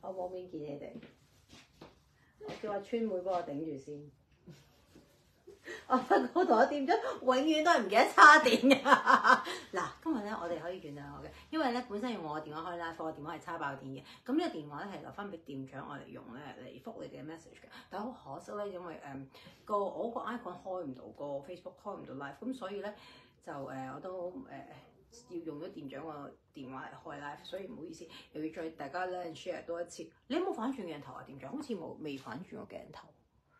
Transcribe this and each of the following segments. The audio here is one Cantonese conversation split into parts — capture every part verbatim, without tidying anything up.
我冇面見你哋，我叫阿川妹幫我頂住先。我發覺同我店長永遠都係唔記得叉電㗎。嗱，今日咧我哋可以原諒我嘅，因為咧本身用我電話開 live，我電話係叉爆電嘅。咁呢個電話咧係留翻俾店長我嚟用咧嚟覆你哋嘅 message 嘅。但係好可惜咧，因為誒、嗯、個我個 icon 開唔到，個 Facebook 開唔到 live，咁所以咧就誒、呃、我都誒、呃、要用咗店長個電話嚟開 live，所以唔好意思，又要再大家咧 share 多一次。你有冇反轉鏡頭啊？店長好似冇未反轉個鏡頭。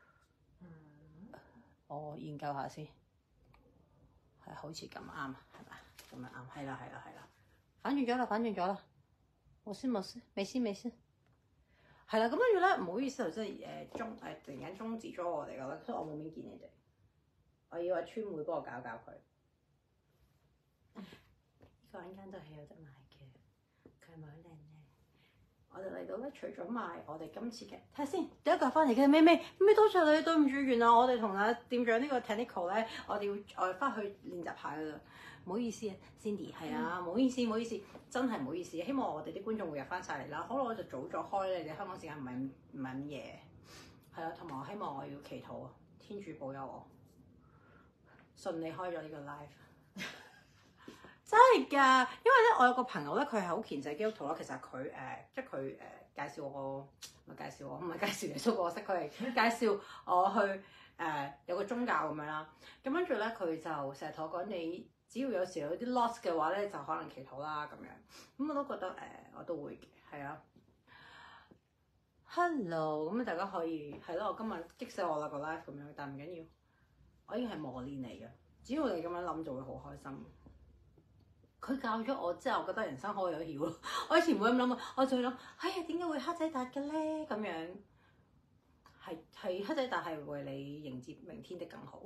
我研究下先，係好似咁啱啊，係咪？咁樣啱，係啦，係啦，係啦，反轉咗啦，反轉咗啦，冇先冇先，未先未先，係啦，咁跟住咧，唔好意思，頭先誒中誒突然間中止咗我哋噶啦，所以我冇面見你哋，我要阿川妹幫我搞搞佢，呢、這個陣間都係有得買嘅，佢係咪好靚咧？我哋嚟到咧，除咗賣我哋今次嘅，睇下先，第一個翻嚟嘅咩咩咩多謝你，對唔住，原來我哋同阿店長呢個 technical 咧，我哋要我翻去練習下噶啦，唔好意思啊 ，Cindy 係啊，唔好意思，唔好意思，真係唔好意思，希望我哋啲觀眾會入翻晒嚟啦。可能我就早咗開咧，你哋香港時間唔係唔係咁夜，係啊，同埋我希望我要祈禱啊，天主保佑我順利開咗呢個 live。真係㗎，因為咧，我有個朋友咧，佢係好虔誠基督徒啦。其實佢誒、呃，即係佢誒介紹我個，唔係介紹我，唔係介紹耶穌，我識佢係介紹我去誒、呃、有個宗教咁樣啦。咁跟住咧，佢就成日同我講，你只要有時有啲 loss 嘅話咧，就可能祈禱啦咁樣。咁我都覺得誒、呃，我都會嘅，係啊。Hello，咁大家可以係咯，我今日激死我啦個 live 咁樣，但唔緊要，我已經係磨練嚟嘅。只要你咁樣諗，就會好開心。佢教咗我之後，我覺得人生可有曉咯。我以前唔會咁諗啊，我就會諗，哎呀，點解會黑仔達嘅咧？咁樣係係黑仔達係為你迎接明天的更好。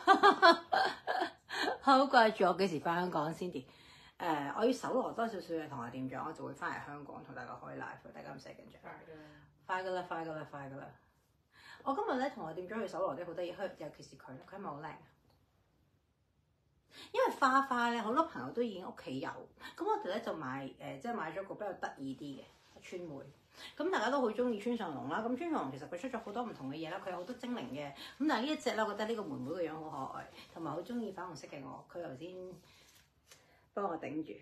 好掛住我幾時翻香港 Cindy？誒、呃，我要搜羅多少少嘢同阿店長，我就會翻嚟香港同大家開 live，大家唔使緊張。快㗎啦，快㗎啦，快㗎啦！我今日咧同阿店長去搜羅啲好多嘢，尤其是佢，佢係咪好靚？因為花花咧，好多朋友都已經屋企有，咁我哋咧就買誒、呃，即係買咗個比較得意啲嘅川妹。咁大家都好中意川上龍啦。咁川上龍其實佢出咗好多唔同嘅嘢啦，佢有好多精靈嘅。咁但係呢一隻咧，我覺得呢個妹妹個樣好可愛，同埋好中意粉紅色嘅我。佢頭先幫我頂住。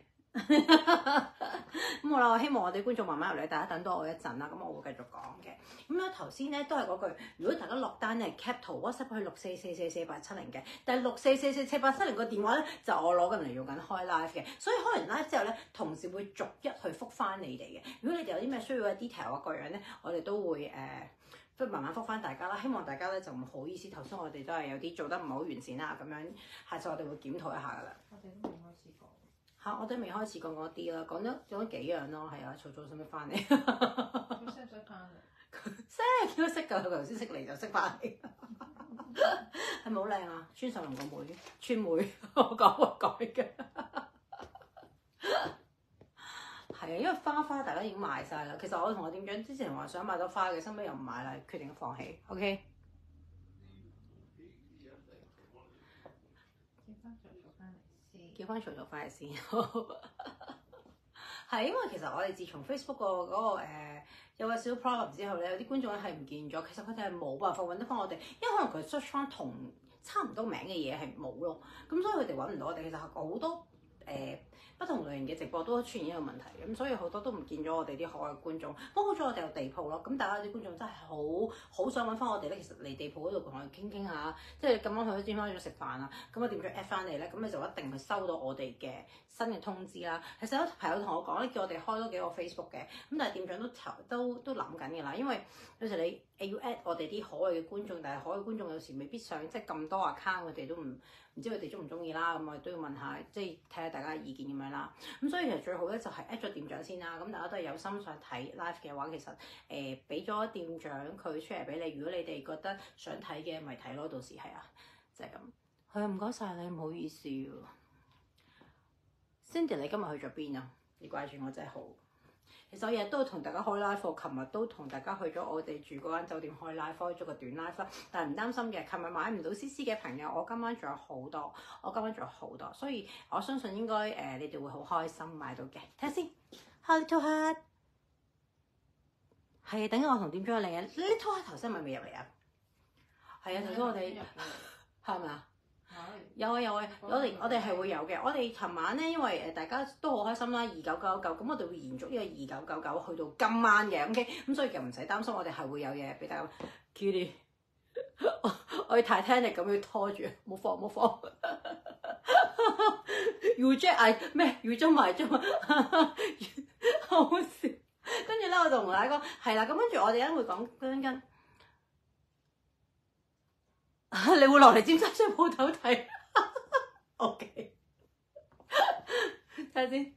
咁好啦，我希望我哋觀眾慢慢入嚟，大家等多我一陣啦。咁我會繼續講嘅。咁咧頭先咧都係嗰句，如果大家落單咧 cap 圖 WhatsApp 去六四四四四八七零嘅，但係六四四四四八七零個電話咧就我攞緊嚟用緊開 live 嘅，所以開完 live 之後咧，同時會逐一去覆翻你哋嘅。如果你哋有啲咩需要嘅 detail 啊各樣咧，我哋都會誒。呃不慢慢覆翻大家啦，希望大家咧就唔好意思，頭先我哋都係有啲做得唔係好完善啦，咁樣下次我哋會檢討一下噶啦。 我哋都未開始講嚇、啊，我哋未開始講嗰啲啦，講咗講咗幾樣咯，係啊，曹總使唔使翻嚟？ 佢識唔識翻嚟？ 識，點解識㗎？佢頭先識嚟就識翻嚟，係咪好靚啊？川上龍個妹，川妹，我講我改嘅。係啊，因為花花大家已經賣晒啦。其實我同我店長之前話想買到花嘅，收尾又唔買啦，決定放棄。OK。叫翻曹曹翻嚟先。叫翻曹曹翻嚟先。係因為其實我哋自從 Facebook 個嗰個誒有個小 problem 之後咧，有啲觀眾咧係唔見咗。其實佢哋係冇辦法揾得翻我哋，因為可能佢 search 翻同差唔多名嘅嘢係冇咯。咁所以佢哋揾唔到我哋。其實好多誒。呃不同類型嘅直播都出現呢個問題，咁所以好多都唔見咗我哋啲可愛觀眾。不過好彩我哋有地鋪咯，咁大家啲觀眾真係好好想揾翻我哋咧。其實嚟地鋪嗰度同我哋傾傾下，即係咁啱去咗尖沙咀食飯啊，咁我點咗 at 翻嚟咧，咁你就一定會收到我哋嘅新嘅通知啦。其實有朋友同我講咧，叫我哋開多幾個 Facebook 嘅，咁但係店長都都都諗緊嘅啦，因為有時你誒要 at 我哋啲可愛嘅觀眾，但係可愛觀眾有時未必想即係咁多 account，佢哋都唔唔知佢哋中唔中意啦，咁我哋都要問下，即係睇下大家嘅意見咁樣啦。咁所以其實最好咧就係 at 咗店長先啦。咁大家都係有心想睇 live 嘅話，其實誒俾咗店長佢 share 俾你。如果你哋覺得想睇嘅，咪睇咯。到時係啊，就係、是、咁。係啊，唔該晒你，唔好意思。Cindy，你今日去咗邊啊？你掛住我真係好。其實我日日都同大家開 live，琴日都同大家去咗我哋住嗰間酒店開 live，開咗個短 live 啦。但係唔擔心嘅，琴日買唔到 C C 嘅朋友，我今晚仲有好多，我今晚仲有好多，所以我相信應該誒、呃、你哋會好開心買到嘅。睇下先 ，Heart to Heart， 係啊，等緊我同店長嚟嘅。你拖下頭先咪未入嚟啊？係啊，頭先我哋係咪啊？有啊有啊，我哋我哋係會有嘅。我哋琴晚咧，因為誒大家都好開心啦，二九九九，咁我哋會延續呢個二九九九去到今晚嘅，OK，咁所以就唔使擔心，我哋係會有嘢俾大家。Kitty， 我我要 Titanic咁樣拖住，冇放冇放。要 Jack 嗌咩？要中埋中，好好笑。跟住咧，我就同大家講係啦，咁跟住我哋咧會講跟跟。你會落嚟尖沙咀鋪頭睇 ？OK， 睇下先。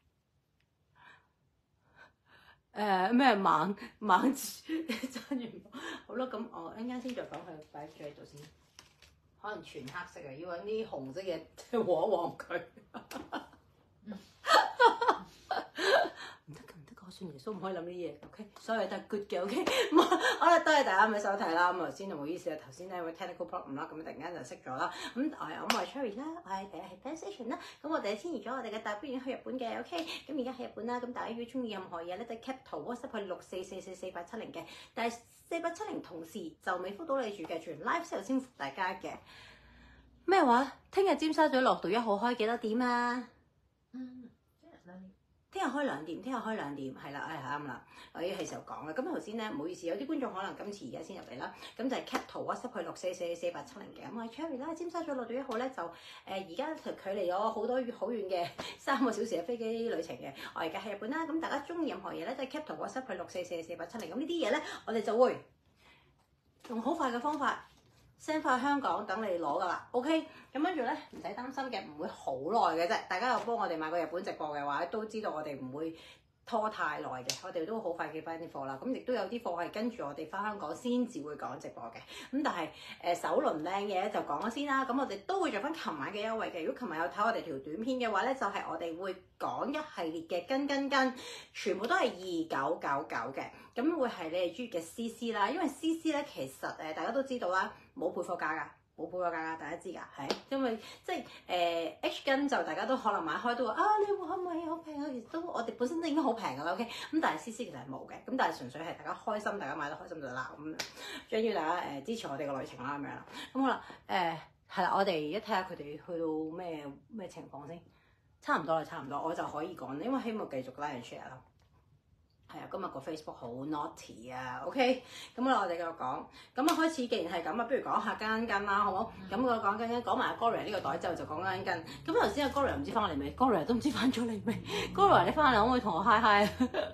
誒咩猛猛爭完，好啦，咁我一陣間先再講佢擺住喺度先。可能全黑色嘅，要揾啲紅色嘅即係和一和佢。唔得㗎，唔得㗎，我信耶穌唔可以諗呢啲嘢。OK， 所有嘢都係 good 嘅。OK， 好啦，多謝大家嘅收睇啦。咁頭先就唔好意思啊，頭先咧因為 technical problem 啦，咁突然間就熄咗啦。咁我係我係 Cherry 啦，我係誒係 Band Station 啦。咁我哋遷移咗我哋嘅大表演去日本嘅。OK，咁而家喺日本啦。咁大家如果中意任何嘢咧，就 cap 圖 WhatsApp 去六四四四四八七零嘅。但係四八七零同時就未覆到你住嘅，全 live 先頭先覆大家嘅。咩話？聽日尖沙咀樂道一號開幾多點啊？ 嗯，聽日兩點。 聽日開兩點，聽日開兩點，係啦，係啱啦。我依係時候講啦。咁頭先咧，唔好意思，有啲觀眾可能今次而家先入嚟啦。咁就係 cap 圖 WhatsApp 去六四四四八七零嘅。咁我係 Cherry 啦，尖沙咀樂道一號咧就誒而家距離咗好多好遠嘅三個小時嘅飛機旅程嘅。我而家喺日本啦。咁大家中意任何嘢咧，就係 cap 圖 WhatsApp 去六四四四八七零。咁呢啲嘢咧，我哋就會用好快嘅方法。send 翻香港等你攞噶啦 ，OK， 咁跟住咧唔使擔心嘅，唔會好耐嘅啫。大家有幫我哋買過日本直播嘅話，都知道我哋唔會拖太耐嘅，我哋都好快寄翻啲貨啦。咁亦都有啲貨係跟住我哋翻香港先至會講直播嘅。咁但係誒、呃、首輪靚嘢就講咗先啦。咁我哋都會做翻琴晚嘅優惠嘅。如果琴日有睇我哋條短片嘅話咧，就係、是、我哋會講一系列嘅跟跟跟，全部都係二九九九嘅。咁會係你哋中意嘅 C C 啦，因為 C C 咧其實誒大家都知道啦，冇配貨價㗎，冇配貨價㗎，大家知㗎，係因為即係誒、呃、H 巾就大家都可能買開都話啊，你話唔係好平啊，其實都我哋本身都已經好平㗎啦 ，OK， 咁但係 C C 其實係冇嘅，咁但係純粹係大家開心，大家買得開心就啦，咁最緊要大家誒、呃、支持我哋嘅旅程啦，咁樣啦，咁好啦，誒係啦，我哋一睇下佢哋去到咩咩情況先，差唔多啦，差唔多，我就可以講，因為希望繼續 like and share 啦。係啊，今日個 Facebook 好 naughty 啊 ，OK， 咁啊我哋繼續講，咁啊開始，既然係咁啊，不如講下跟跟啦，好唔好？咁、嗯、我講跟跟，講埋阿 Gloria 呢個袋之後就講跟跟。咁頭先阿 Gloria 唔知翻嚟未 ？Gloria 都唔知翻咗嚟未 ？Gloria 你翻嚟可唔可以同我 hi hi？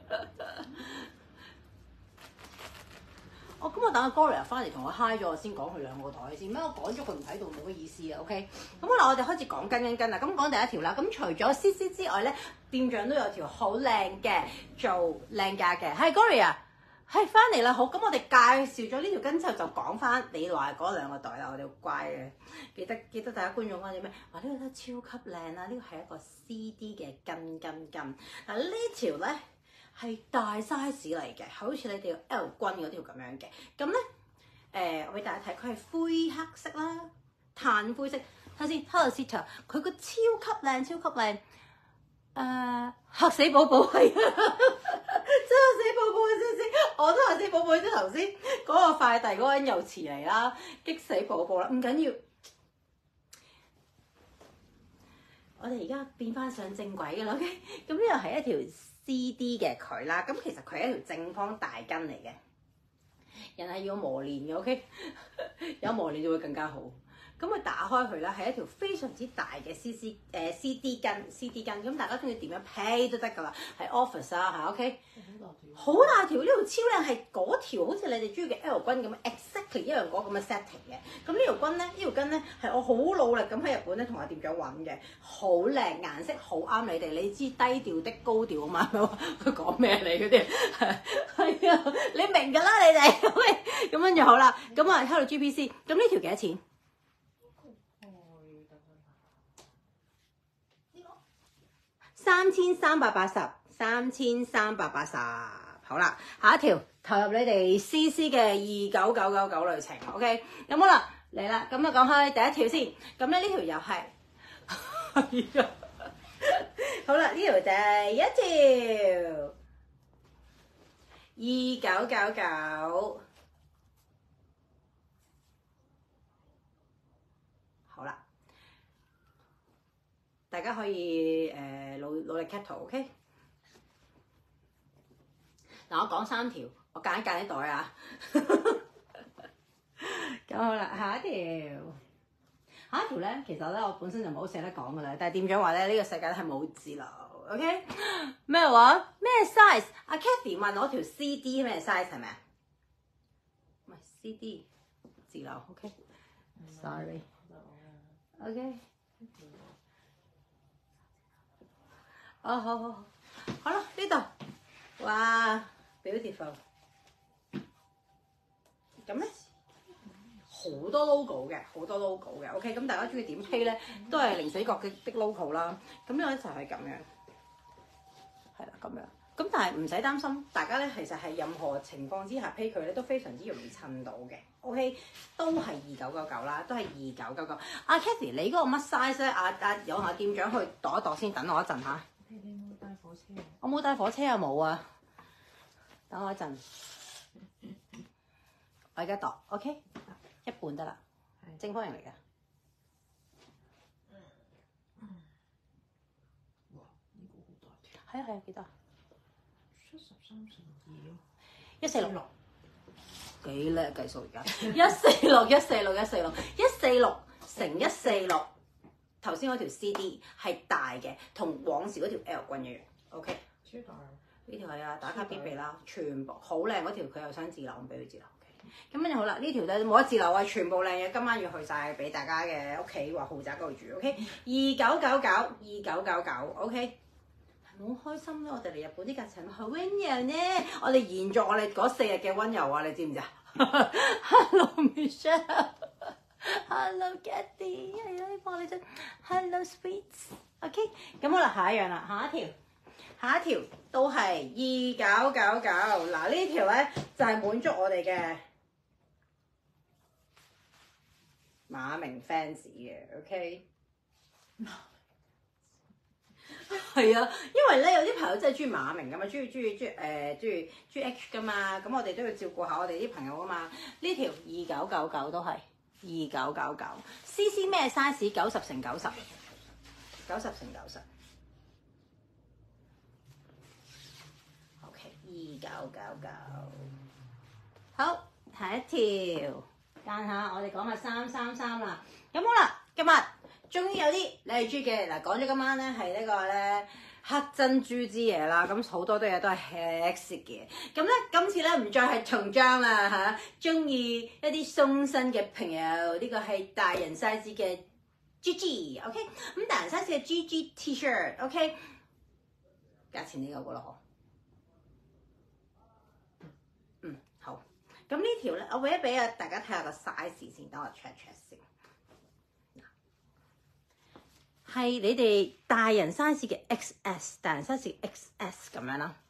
我咁我等阿 Gloria 翻嚟同我 hi 咗，我先講佢兩個袋先。咩我講咗佢唔喺度冇乜意思啊 ，OK？ 咁好啦，我哋開始講跟跟跟啦。咁講第一條啦。咁除咗 C C 之外咧，店長都有條好靚嘅做靚價嘅。係 Gloria，係翻嚟啦。好，咁我哋介紹咗呢條跟之後，就講翻你話嗰兩個袋啦。我哋好乖嘅，記得記得大家觀眾講啲咩？哇！呢個都超級靚啊！呢個係一個 C D 嘅跟跟跟。嗱呢條咧。係大 size 嚟嘅，好似你哋 L 君嗰條咁樣嘅。咁咧，誒我俾大家睇，佢係灰黑色啦，炭灰色。睇下先 Hello Sister， 佢個超級靚，超級靚。誒、呃、嚇死寶寶係啊，真係嚇死寶寶先先，我都嚇死寶寶。即係頭先嗰個快遞嗰個人又遲嚟啦，激死寶寶啦。唔緊要，我哋而家變翻上正軌㗎啦。OK，咁呢度係一條C D 嘅佢啦，咁其實佢係一條正方大根嚟嘅，人係要磨練嘅 ，OK， 有磨練就會更加好。咁佢打開佢啦，係一條非常之大嘅 C C 誒 C D 根 C D 根，咁大家中意點樣批都得㗎啦，係 Office 啊嚇 ，OK， 好大條，呢條超靚，係嗰條好似你哋中意嘅 L 軍咁樣 exactly 一樣嗰咁嘅 setting 嘅。咁呢條軍咧，呢條根咧係我好努力咁喺日本咧同阿店長揾嘅，好靚，顏色好啱你哋。你知低調的高調啊嘛，佢講咩嚟嗰啲？係啊，你明㗎啦你哋。OK， 咁跟住好啦，咁啊 Hello G P C， 咁呢條幾多錢？三千三百八十，三千三百八十，好啦，下一條投入你哋 C C 嘅二九九九九旅程 ，OK， 咁好啦，嚟啦，咁啊講開第一條先，咁咧呢條又係，係啊，好啦，呢條第一條， 二九九九。好啦，大家可以誒、呃、努努力 cut 圖 ，OK？ 嗱，我講三條，我揀一揀啲袋啊。咁好啦，下一條，下一條咧，其實咧我本身就唔好捨得講噶啦，但係店長話咧呢、呢個世界咧係冇字流 ，OK？ 咩話？咩 size？ 阿 Kathy 問我條 C D 咩 size 係咪啊？唔係 C D 字流 ，OK？Sorry。OK。哦，好好好，好啦，呢度，哇 ，beautiful。咁咧好多 logo 嘅，好多 logo 嘅 ，OK。咁大家中意點 pay 咧，都係零死角嘅的 logo 啦。咁呢個就係咁樣，係啦，咁樣。咁但係唔使擔心，大家咧其實係任何情況之下 pay 佢咧都非常之容易襯到嘅 ，OK， 都係二九九九啦，都係二九九九。阿 Kathy， 你嗰個乜 size 咧？阿阿有下店長去度一度先，等我一陣嚇。 你你冇帶火車啊？ 我冇帶火車啊，冇啊。等我一陣，我而家度 ，OK， 一半得啦，正方形嚟嘅。 哇！呢個好大條。 係啊係啊，幾多啊？ 七十三乘二， 一四六六。幾叻計數而家？一四六一四六一四六一四六乘一四六。頭先嗰條 C D 係大嘅，同往時嗰條 L 棍一樣。OK。 超大啊！ 呢條係啊，打卡必備啦，全部好靚嗰條，佢又想自留，我俾佢自留。OK。咁跟住好啦，呢條咧冇得自留啊，全部靚嘢，今晚要去晒俾大家嘅屋企或豪宅嗰度住。OK。二九九九，二九九九。OK。好開心啦！我哋嚟日本啲價錢好溫柔呢，我哋延續我哋嗰四日嘅溫柔啊！你知唔知啊？Hello Michelle。Hello Kathy， 係啊，幫你真。Hello Sweets，OK， 咁好啦，下一樣啦，下一條，下一條都係二九九九。嗱呢條咧就係滿足我哋嘅馬明 fans 嘅 ，OK。係啊，因為咧有啲朋友真係中意馬明噶嘛，中意中意中意誒中意中意 H 噶嘛，咁我哋都要照顧下我哋啲朋友噶嘛。呢條二九九九都係二九九九 ，C C 咩 size？ 九十乘九十，九十乘九十。OK， 二九九九。好，下一條，間下我哋講下三三三啦。咁好啦，今日。終於有啲你係中意嘅嗱，講咗今晚咧係呢個咧黑珍珠之夜啦，咁好多啲嘢都係吃色嘅。咁咧今次咧唔再係童裝啦嚇，中意一啲鬆身嘅朋友，呢、這個係大人 size 嘅 G G，OK， 咁大人 size 嘅 G G T-shirt，OK， 價錢呢個個咯，嗯好，咁呢條咧我俾一俾啊大家睇下個 size 先，等我 check check 先。係你哋大人 size 嘅 X S， 大人 size 嘅 X S 咁樣啦。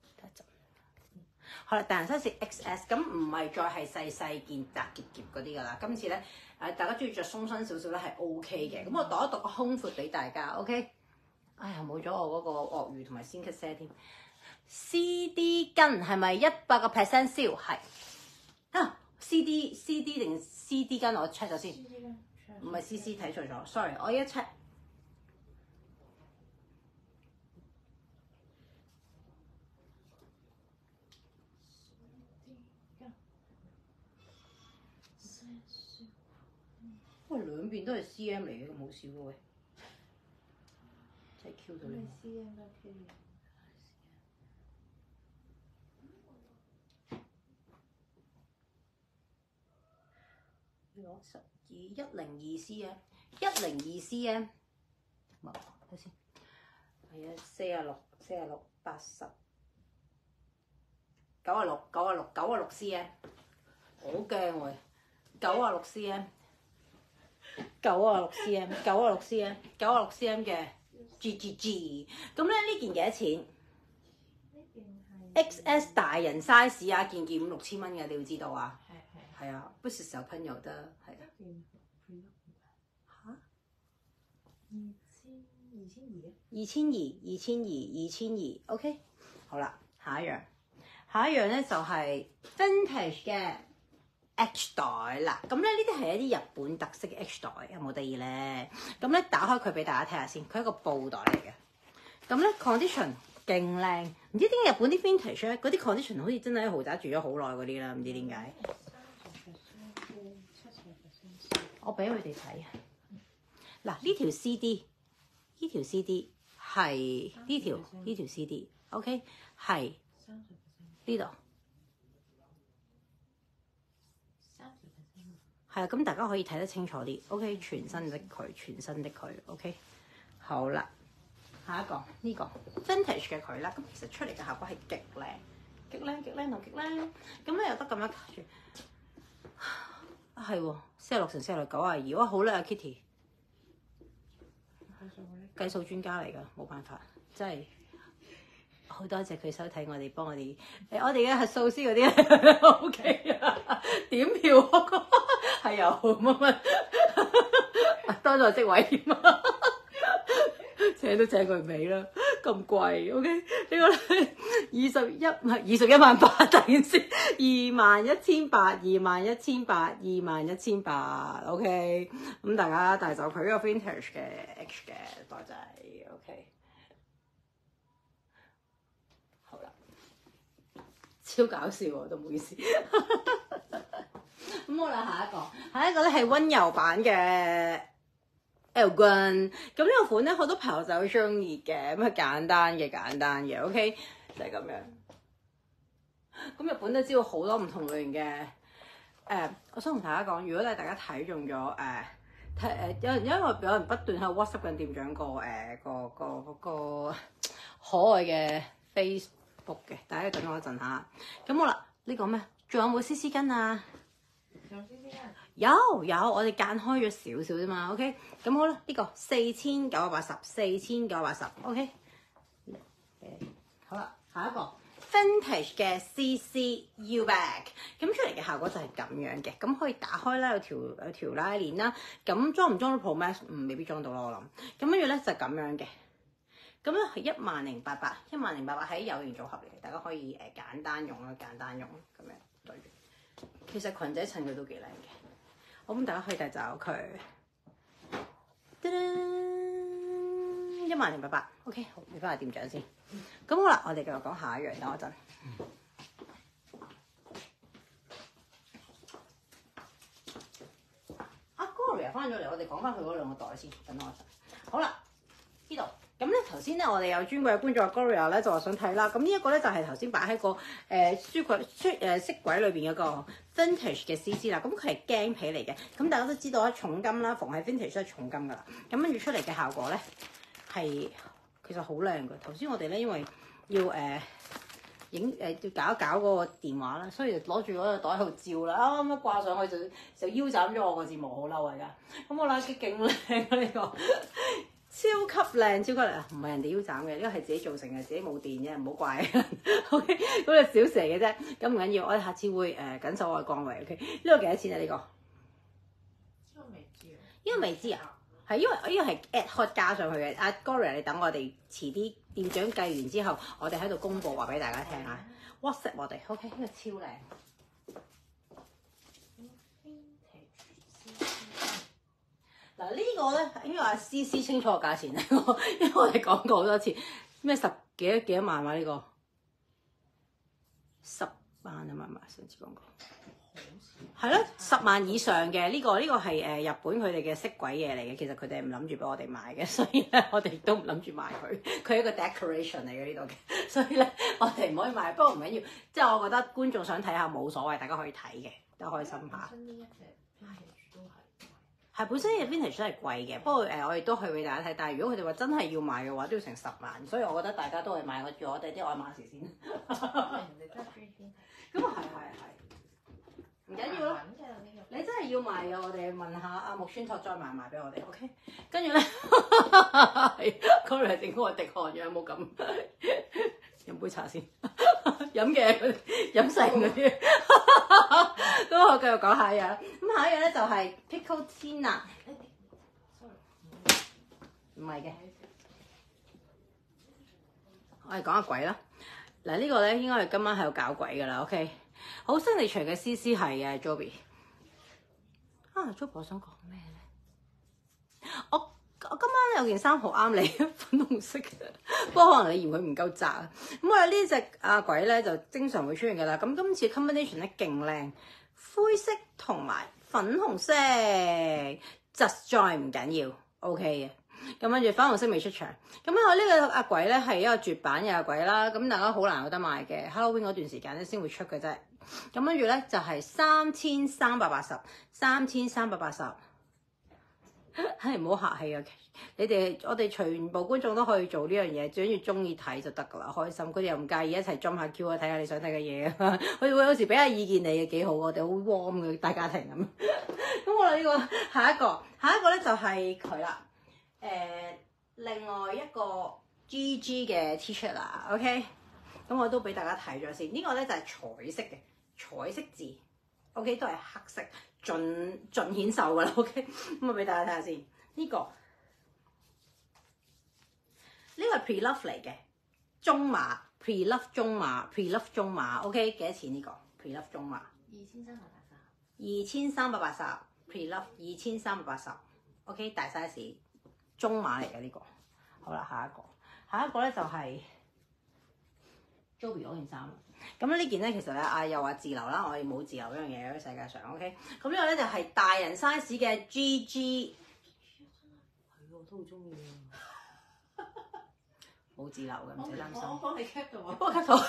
好啦，大人 size X S， 咁唔係再係細細件窄夾夾嗰啲噶啦。今次咧誒，大家中意着鬆身少少咧係 O K 嘅。咁我度一度個胸闊俾大家 ，OK。哎呀，冇咗我嗰個鱷魚同埋鮮咳聲添。C D 巾係咪一百個 percent 燒？係啊 ，C D C D 定 C D 巾我 check 咗先，唔係 C C 睇錯咗 ，sorry， 我一 check。喂，兩邊都係 C M 嚟嘅，咁好笑嘅喂，真係 Q 到你。 C M 都 Q 嘅。 攞十二一零二 C M， 一零二 C M， 唔係睇先，係啊，四啊六四啊六八十九啊六九啊六九啊六 C M， 好驚喂，九啊六 C M。九啊六 cm， 九啊六 cm， 九啊六 cm 嘅 G G G， 咁咧呢件幾多錢？ 呢件係 X S 大人 size 啊，件件五六千蚊嘅，你要知道啊。 係係。 係啊，不是小朋友得，係啊。嚇？ 二千二千二啊？ 二千二，二千二，二千二 ，OK。好啦，下一樣， 下一樣咧就係 vintage 嘅 H 袋啦。咁咧呢啲係一啲日本特色嘅 H 袋，有冇得意咧？咁咧打開佢俾大家睇下先，佢係一個布袋嚟嘅。咁咧 condition 勁靚，唔知點解日本啲 vintage 咧嗰啲 condition 好似真係喺豪宅住咗好耐嗰啲啦，唔知點解。我俾佢哋睇啊！嗱，呢條 C D， 呢條 C D 係呢條呢條 C D，OK 係呢度，係啊，咁大家可以睇得清楚啲。OK， 全新的佢，全新的佢。OK， 好啦，下一個呢、這個 vintage 嘅佢啦，咁其實出嚟嘅效果係極靚、極靚、極靚同極靚。咁咧又得咁樣住。啊係喎，四十六乘四十六九啊二，哇好叻啊 Kitty， 計數專家嚟㗎，冇辦法，真係好多謝佢收睇我哋，幫我哋誒我哋嘅核數師嗰啲咧 OK 啊，點票嗰個係有乜乜，多咗職位添啊，請都請佢尾啦，咁貴 OK 呢個咧二十一唔係二十一萬八，等陣先，二萬一千八，二萬一千八，二萬一千八 OK， 咁大家帶走佢呢個 vintage 嘅 H 嘅袋仔 OK， 好啦，超搞笑喎，都唔好意思。咁好啦，下一個，下一個咧係温柔版嘅 Elgin， 咁呢個款咧好多朋友就好中意嘅，咁係簡單嘅簡單嘅 OK， 就係咁樣。咁日本都知道好多唔同類型嘅誒、呃，我想同大家講，如果咧大家睇中咗誒睇誒有因為有人不斷喺度 WhatsApp 緊店長個誒、呃、個個個個可愛嘅 Facebook 嘅，大家等我一陣嚇。咁好啦，呢、這個咩？仲有冇絲絲巾啊？ 有絲絲巾。 有有，我哋間開咗少少啫嘛。OK， 咁好啦，呢、這個四千九百八十，四千九百八十。OK， 好啦，下一個。vintage 嘅 C C U bag， 咁出嚟嘅效果就係咁樣嘅，咁可以打開啦，有條有條拉鏈啦，咁裝唔裝到 Pro Max？嗯，未必裝到咯，我諗。咁跟住咧就咁樣嘅，咁咧係一萬零八百，一萬零八百係有型組合嚟嘅，大家可以誒、呃、簡單用啦，簡單用咁樣對住。其實裙仔襯佢都幾靚嘅，我諗大家可以帶走佢。噔噔，一萬零八百 ，OK， 好，你翻下店長先。咁好啦，我哋繼續講下一樣，等我陣。阿 Gloria 翻咗嚟，我哋講翻佢嗰兩個袋先，等我陣。好啦，呢度咁咧，頭先咧我哋有專櫃嘅觀眾 Gloria 咧就話想睇啦。咁呢一個咧就係頭先擺喺個誒書櫃書誒飾櫃裏邊嗰個 vintage 嘅 C C 啦。咁佢係鏡皮嚟嘅，咁大家都知道啦，重金啦，逢係 vintage 都係重金噶啦。咁跟住出嚟嘅效果咧係。其實好靚㗎，頭先我哋咧因為要誒影誒要搞一搞嗰個電話啦，所以就攞住嗰個袋喺度照啦，啱啱掛上去就就腰斬咗我個節目，好嬲啊！而家咁我諗勁靚啊呢個，超級靚，超級靚，唔係人哋腰斬嘅，呢個係自己造成嘅，自己冇電啫，唔好怪。OK， 嗰個小蛇嘅啫，咁唔緊要，我哋下次會誒緊守我嘅崗位。OK， 呢個幾多錢啊？呢個？ 呢個未知啊。呢個未知啊？係因為呢個係 ad hoc 加上去嘅，阿 Gloria 你等我哋遲啲店長計完之後，我哋喺度公佈話俾大家聽嚇。WhatsApp 我哋 OK， 呢個超靚。嗱呢個咧應該阿 C C 清楚個價錢，因為我哋講過好多次，咩十幾多幾多萬話呢個？十萬啊嘛嘛，上次講過。係咯，十萬以上嘅呢、這個呢、這個係誒日本佢哋嘅飾櫃嘢嚟嘅，其實佢哋唔諗住俾我哋買嘅，所以咧我哋亦都唔諗住買佢，佢係一個 decoration 嚟嘅呢度嘅，所以咧我哋唔可以買。不過唔緊要，即係我覺得觀眾想睇下冇所謂，大家可以睇嘅，都開心下。 本身呢一隻 vintage 都係係本身嘅 vintage 都係貴嘅，不過誒、呃、我哋都去俾大家睇。但係如果佢哋話真係要買嘅話，都要成十萬，所以我覺得大家都係買住我哋啲愛馬仕先。咁啊係係係。唔緊要咯，你真係要賣嘅，我哋問下阿木村拓再賣賣俾我哋 ，OK？ 跟住咧，係 Gloria 整嗰個滴汗樣冇咁，飲杯茶先，飲嘅飲剩嗰啲。咁我繼續講下一樣，咁下一樣咧就係 Pico Tina， 唔係嘅，我哋講下鬼啦。 嗱呢個咧應該係今晚喺度搞鬼㗎啦 ，OK？ 好signature嘅 C C 係嘅 Joby。啊 Joby， 我想講咩咧？我我今晚有件衫好啱你，粉紅色嘅，不過可能你嫌佢唔夠窄啊。咁我呢隻阿鬼咧就經常會出現㗎啦。咁今次 combination 咧勁靚，灰色同埋粉紅色，just join 唔緊要 ，OK 嘅。咁跟住粉紅色未出場，咁咧我呢個阿鬼咧係一個絕版嘅阿鬼啦，咁大家好難有得賣嘅 ，Halloween 嗰段時間咧先會出嘅啫。咁跟住咧就係三千三百八十，三千三百八十，係唔好客氣啊！你哋我哋全部觀眾都可以做呢樣嘢，最緊要中意睇就得噶啦，開心。佢哋又唔介意一齊 jump 下 Q 啊，睇下你想睇嘅嘢啊，佢哋會有時俾下意見你嘅，幾好，我哋好 warm 嘅大家庭咁。咁我哋呢個下一個，下一個咧就係佢啦。誒、呃，另外一個 G G 嘅 T-shirt 啦 ，OK，咁我都俾大家睇咗先。這個、呢個咧就係、是、彩色嘅，彩色字 ，OK， 都係黑色，盡盡顯瘦噶啦 ，OK，咁我俾大家睇下先。呢、這個呢、這個係 Pre-Love 嚟嘅，中碼 Pre-Love 中碼 Pre-Love 中碼 ，OK， 幾多錢呢、這個 Pre-Love 中碼？ 二千三百八十。 二千三百八十 Pre-Love 二千三百八十 ，OK， 大 size。中碼嚟嘅呢個，好啦，下一個，下一個咧就係 Joby 嗰件衫。咁呢件咧其實咧啊又話自留啦，我哋冇自留呢樣嘢喺世界上 ，OK。咁呢個咧就係、是、大人 size 嘅 G G， 係我都好中意啊，冇自留嘅，唔使擔心。 我幫你 cap 到啊， 幫我 cap 到。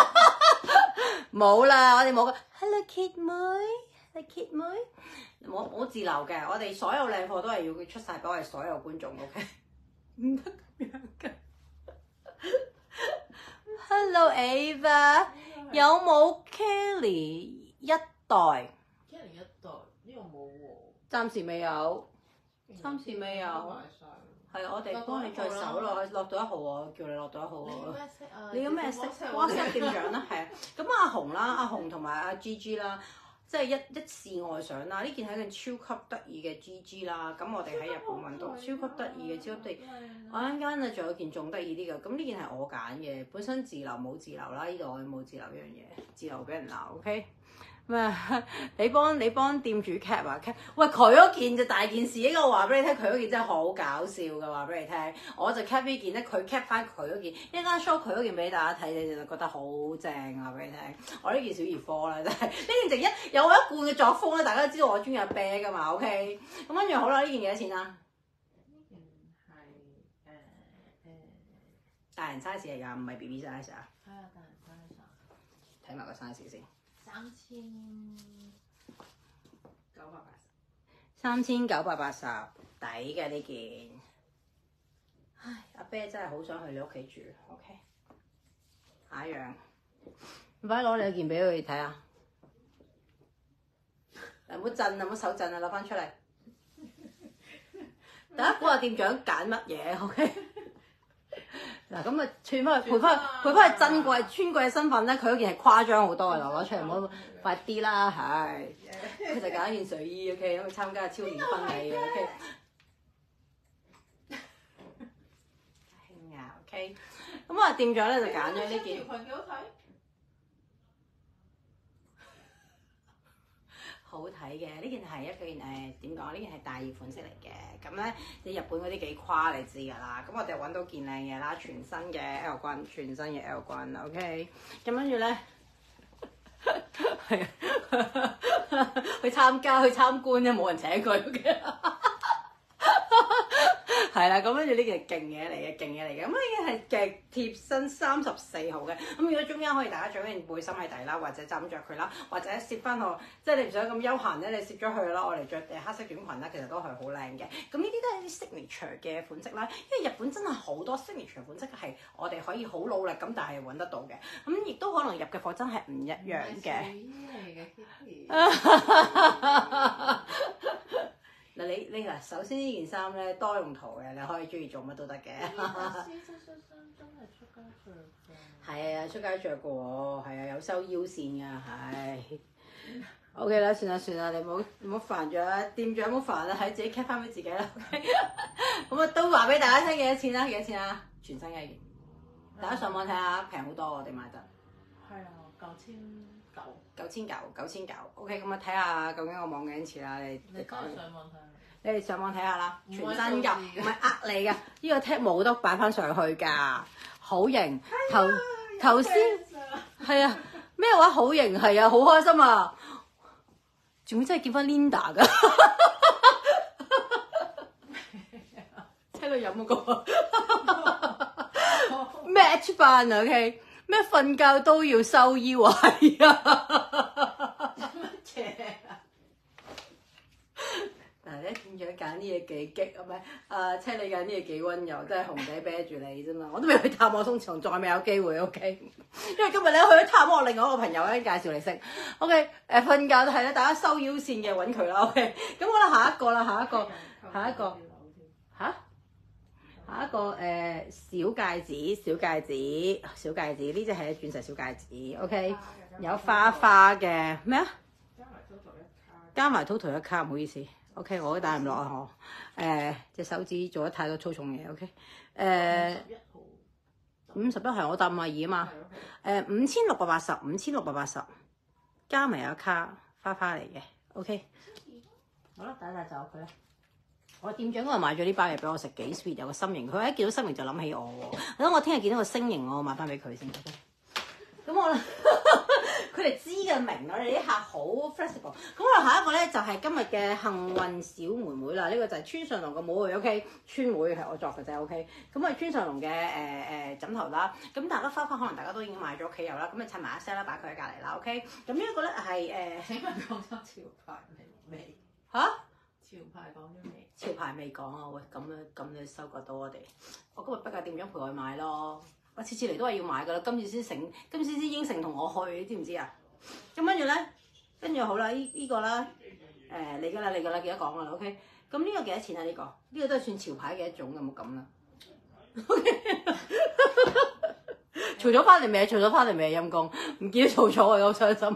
冇啦，我哋冇。Hello Kit 妹 ，Hello Kit 妹。冇冇自留嘅，我哋所有靚貨都係要出晒俾我哋所有觀眾 ，OK？ 唔得咁樣㗎。Hello Ava， 有冇 Kelly 一代？ Kelly 一代呢個冇喎， 暫時未有，暫時未有。係啊，我哋幫你再搜落去，落到一號啊，叫你落到一號啊。你有咩色啊？WhatsApp 店長啦，係啊。咁阿紅啦，阿紅同埋阿 G G 啦。即係一一試外相啦，呢件係一件超級得意嘅 G G 啦，咁我哋喺日本揾到超級得意嘅，超級得意。我陣間啊，仲有件仲得意啲嘅，咁呢件係我揀嘅，本身自留冇自留啦，呢度我冇自留呢樣嘢，自留俾人鬧 ，OK？ 咩？你幫你幫店主 cap 啊 cap？ 喂，佢嗰件就大件事，呢個話俾你聽，佢嗰件真係好搞笑嘅，話俾你聽。我就 cap 呢件咧，佢 cap 翻佢嗰件，一陣間 show 佢嗰件俾大家睇，你就覺得好正啊！俾你聽，我呢件小兒科啦，真係呢件就一有我一貫嘅作風咧，大家都知道我中意阿啤噶嘛 ，OK？ 咁跟住好啦，呢件幾多錢啊？ 呢件係誒誒大人 size 嚟㗎，唔係 B B size 啊。 係啊，大人 size。 睇埋個 size 先。 三千九百八十， 三千九百八十，抵嘅呢件。唉，阿啤真係好想去你屋企住 ，OK。下一樣，快攞你件俾佢睇下。唔好震啊，唔好手震啊，攞翻出嚟。大家估下店長揀乜嘢 ？OK。嗱咁啊，串翻去，賠翻去，賠翻去珍貴、尊貴嘅身份咧，佢嗰件係誇張好多嘅，攞出嚟唔好快啲啦，係。佢就揀一件睡衣 ，OK， 因為參加超年婚禮嘅 ，OK。興啊 ，OK。咁啊，店長咧就揀咗呢件。 條裙幾好睇。 好睇嘅，呢件係一件誒點講？呢件係大熱款式嚟嘅，咁咧你日本嗰啲幾誇你知㗎啦。咁我哋揾到件靚嘢啦，全新嘅 L 君，全新嘅 L 君 ，OK。咁跟住咧，係啊，去參加去參觀啫，冇人請佢嘅。係啦，咁跟住呢件係勁嘢嚟嘅，勁嘢嚟嘅。咁呢件係極貼身三十四號嘅。咁如果中間可以大家着一件背心喺底啦，或者就咁着佢啦，或者攝翻個，即係你唔想咁休閒咧，你攝咗佢啦，我嚟着誒黑色短裙啦，其實都係好靚嘅。咁呢啲都係啲 signature 嘅款式啦，因為日本真係好多 signature 款式係我哋可以好努力咁，但係揾得到嘅。咁亦都可能入嘅貨真係唔一樣嘅。嗱你你嗱，首先呢件衫咧多用途嘅，你可以中意做乜都得嘅。 呢件絲質恤衫真係出街着㗎。 係啊，出街着過喎，係啊，有收腰線㗎，係。O K 啦，算啦算啦，你唔好唔好煩咗啦，店長唔好煩啦，喺自己 cap 翻俾自己啦。咁啊都話俾大家聽幾多錢啦？幾多錢啊？全新嘅一件。 大家上網睇下，平好多我哋買得。 係啊，九千九。 九千九，九千九。OK，咁啊睇下究竟個網幾多錢啦？你你講上網睇。 你哋上網睇下啦， 唔係全真㗎， 數字唔係呃你㗎。呢個 tag 冇得擺翻上去㗎，好型。頭頭先係啊，咩話好型係啊，好開心啊！仲要真係見翻 Linda 㗎，聽佢飲嗰個 match 班啊 ，OK。咩瞓覺都要收腰啊！係啊，乜嘢啊？嗱，你店長揀啲嘢幾激係咪？啊，車你揀啲嘢幾溫柔，真係紅仔啤住你啫嘛！我都未去探我通常，再未有機會 OK。因為今日咧去咗探我另外一個朋友咧，介紹你識 OK。誒瞓覺係啦，大家收腰線嘅揾佢啦 OK。咁好啦，下一個啦，下一個，下一個嚇。下一個誒、呃、小戒指，小戒指，小戒指，呢隻係鑽石小戒指 ，OK，有花花嘅咩啊？加埋 total 一卡，唔好意思 ，OK，我都戴唔落啊我，誒隻手指做咗太多粗重嘢 ，OK，誒五十一係我戴五廿二啊嘛，誒五千六百八十，五千六百八十，加埋有一卡花花嚟嘅 ，OK， 好啦，帶帶走佢啦。我店長嗰日買咗呢包嘢俾我食，幾 sweet，有個心形。佢一見到心形就諗起我喎。等我聽日見到個星形，我買翻俾佢先。咁我佢哋知嘅明，我哋啲客好 flexible。咁我下一個咧就係、是、今日嘅幸運小妹妹啦。呢、這個就係村上龍個妹 ，OK，村妹係我作嘅啫，OK。咁啊村上龍嘅誒誒枕頭啦。咁大家花花可能大家都已經買咗屋企有啦。咁啊砌埋一 set 啦，擺佢喺隔離啦，OK。咁呢一個咧係誒，請問廣州潮牌未？嚇？潮牌講咗未？潮牌未講啊！喂，咁樣咁你收割到我哋，我今日逼下店長陪我去買咯。我次次嚟都係要買噶啦，今次先醒，今次先應承同我去，你知唔知啊？咁跟住咧，跟住好啦，依、這、依個啦，誒、呃、你噶啦，你噶啦，記得講噶啦 ，OK。咁呢個幾多錢啊？呢、這個呢、這個都係算潮牌嘅一種，有冇咁啦？OK。嘈咗翻嚟未？嘈咗翻嚟未？陰公，唔記得嘈咗我好傷心。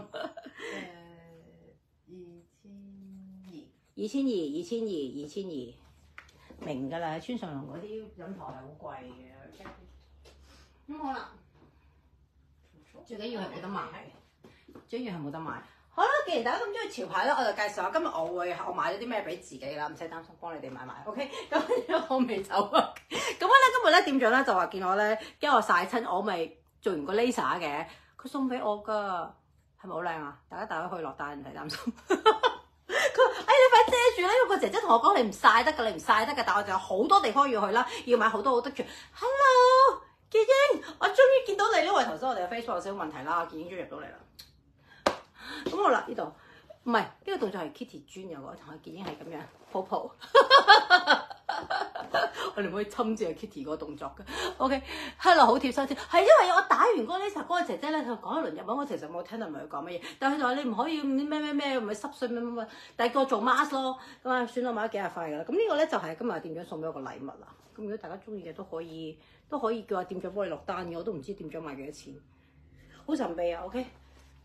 二千二，二千二，二千二，明㗎啦，村上龍嗰啲飲台係好貴嘅。咁好啦，最緊要係冇得賣，最緊要係冇得賣。好啦，既然大家咁中意潮牌咧，我就介紹下今日我會我買咗啲咩俾自己啦，唔使擔心，幫你哋買埋。OK，咁我未走啊。咁咧今日咧店長咧就話見我咧驚我曬親，我咪做完個 laser 嘅，佢送俾我㗎，係咪好靚啊？大家大家可以落單，唔使擔心。佢話：哎，你快遮住啦！因為個姐姐同我講你唔曬得㗎，你唔曬得㗎。但係我仲有好多地方要去啦，要買好多好多券。Hello，傑英，我終於見到你啦！因為頭先我哋嘅 Facebook 有少少問題啦，傑英終於入到嚟啦。咁好啦，呢度唔係呢個動作係 Kitty 專有嘅，同阿傑英係咁樣抱抱。我哋唔可以侵住阿 Kitty 嗰個動作嘅。OK，Hello， 好貼心先。係因為我打完嗰個 laser 嗰個姐姐咧，佢講一輪日文，我其實冇聽到唔係佢講乜嘢，但係佢就話你唔可以咩咩咩，唔係濕碎咩咩咩。第二個做 mask 咯，咁啊算啦，買咗幾廿塊㗎啦。咁呢個咧就係今日店長送俾我個禮物啦。咁如果大家中意嘅都可以都可以叫阿店長幫你落單嘅，我都唔知店長賣幾多錢，好神秘啊。OK，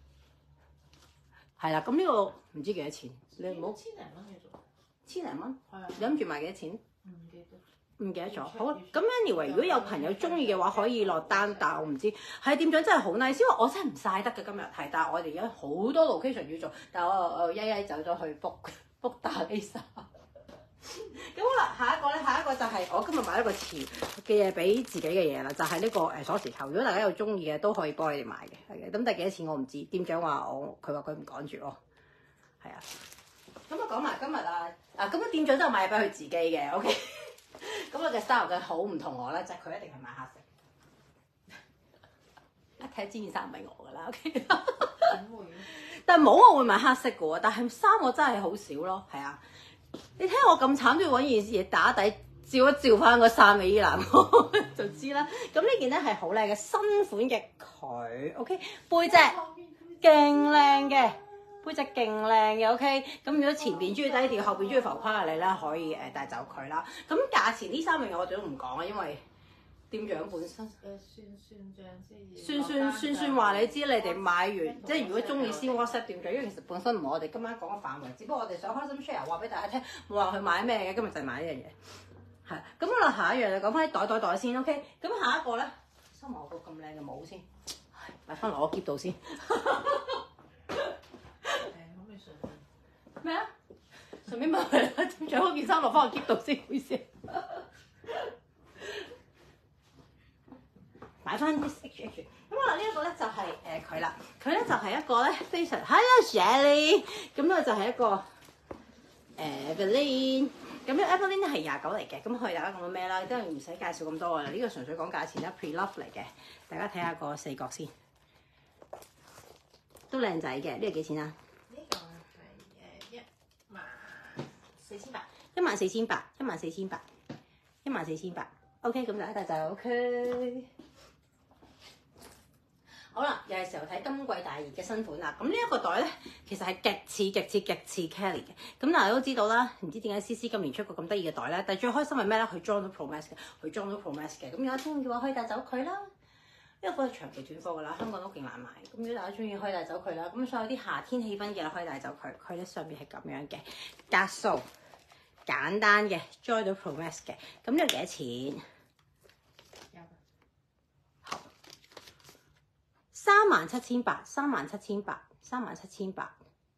係啦，咁呢個唔知幾多錢，你唔好千零蚊嘅啫， 千零蚊， 係啊， 你諗住賣幾多錢？ 唔記得。 唔記得咗，好咁 anyway，如果有朋友中意嘅話，可以落單，但係我唔知係店長真係好 nice，因為我真係唔曬得嘅今日係，但係我哋而家好多 location 要做，但係我我曳曳走咗去 book book 打 laser。咁好啦，下一個咧，下一個就係我今日買一個潮嘅嘢俾自己嘅嘢啦，就係、是、呢個誒鎖匙扣。如果大家有中意嘅，都可以幫你哋買嘅，係嘅。咁但係幾多錢我唔知，店長話我佢話佢唔趕住我，係啊。咁啊講埋今日啊，啊咁啊店長都係買俾佢自己嘅 ，OK。咁佢嘅 style 嘅好唔同我咧，就係、是、佢一定係買黑色。一睇知件衫唔係我㗎啦，OK。點會？但係帽我會買黑色嘅喎，但係衫我真係好少咯，係啊。你睇我咁慘都要揾件嘢打底照一照翻個衫嘅衣籃，就知啦。咁呢件咧係好靚嘅新款嘅佢 ，OK。背脊勁靚嘅。背脊勁靚嘅 ，OK。咁如果前邊中意低調，後邊中意浮誇嘅你咧，可以誒帶走佢啦。咁價錢呢三樣嘢我哋都唔講啊，因為店長本身誒算算賬先，算算算算話你知，你哋買完即係如果中意先 WhatsApp 店長，因為其實本身唔係我哋今晚講嘅範圍，只不過我哋想開心 share 話俾大家聽，冇話去買咩嘅，今日就係買呢樣嘢。係咁我哋下一樣就講翻啲袋袋袋先 ，OK。咁下一個咧收埋我個咁靚嘅帽先，擺翻落我篋度先。咩啊？順便問佢啦，點著嗰件衫落翻我篋度先，唔好意思。擺翻啲 H H。咁啊，呢一個咧就係誒佢啦，佢咧就係一個咧非常 Hello Shelly， 咁咧就係一個誒 Evelyn， 咁咧 Evelyn 係廿九嚟嘅，咁佢大家講到咩啦？都係唔使介紹咁多啦，呢個純粹講價錢啦 ，Pre-Love 嚟嘅，大家睇下個四角先，都靚仔嘅，呢個幾錢啊？ 呢個係誒一萬四千八， 一萬四千八，一萬四千八，一萬四千八 ，OK， 咁大家就 OK。好啦，又係時候睇今季大熱嘅新款啦。咁呢一個袋咧，其實係極似、極似、極似 Kelly 嘅。咁大家都知道啦，唔知點解 C C 今年出個咁得意嘅袋咧。但係最開心係咩咧？佢裝咗 Pro Max 嘅，佢裝咗 Pro Max 嘅。咁有一中意嘅話，可以帶走佢啦。呢個貨係長期斷貨㗎啦，香港都勁難買。咁如果大家中意，可以帶走佢啦。咁所有啲夏天氣氛嘅可以帶走佢。佢咧上面係咁樣嘅格數，簡單嘅 Joy 到 Pro Max 嘅。咁呢個幾多錢？三萬七千八，三萬七千八，三萬七千八。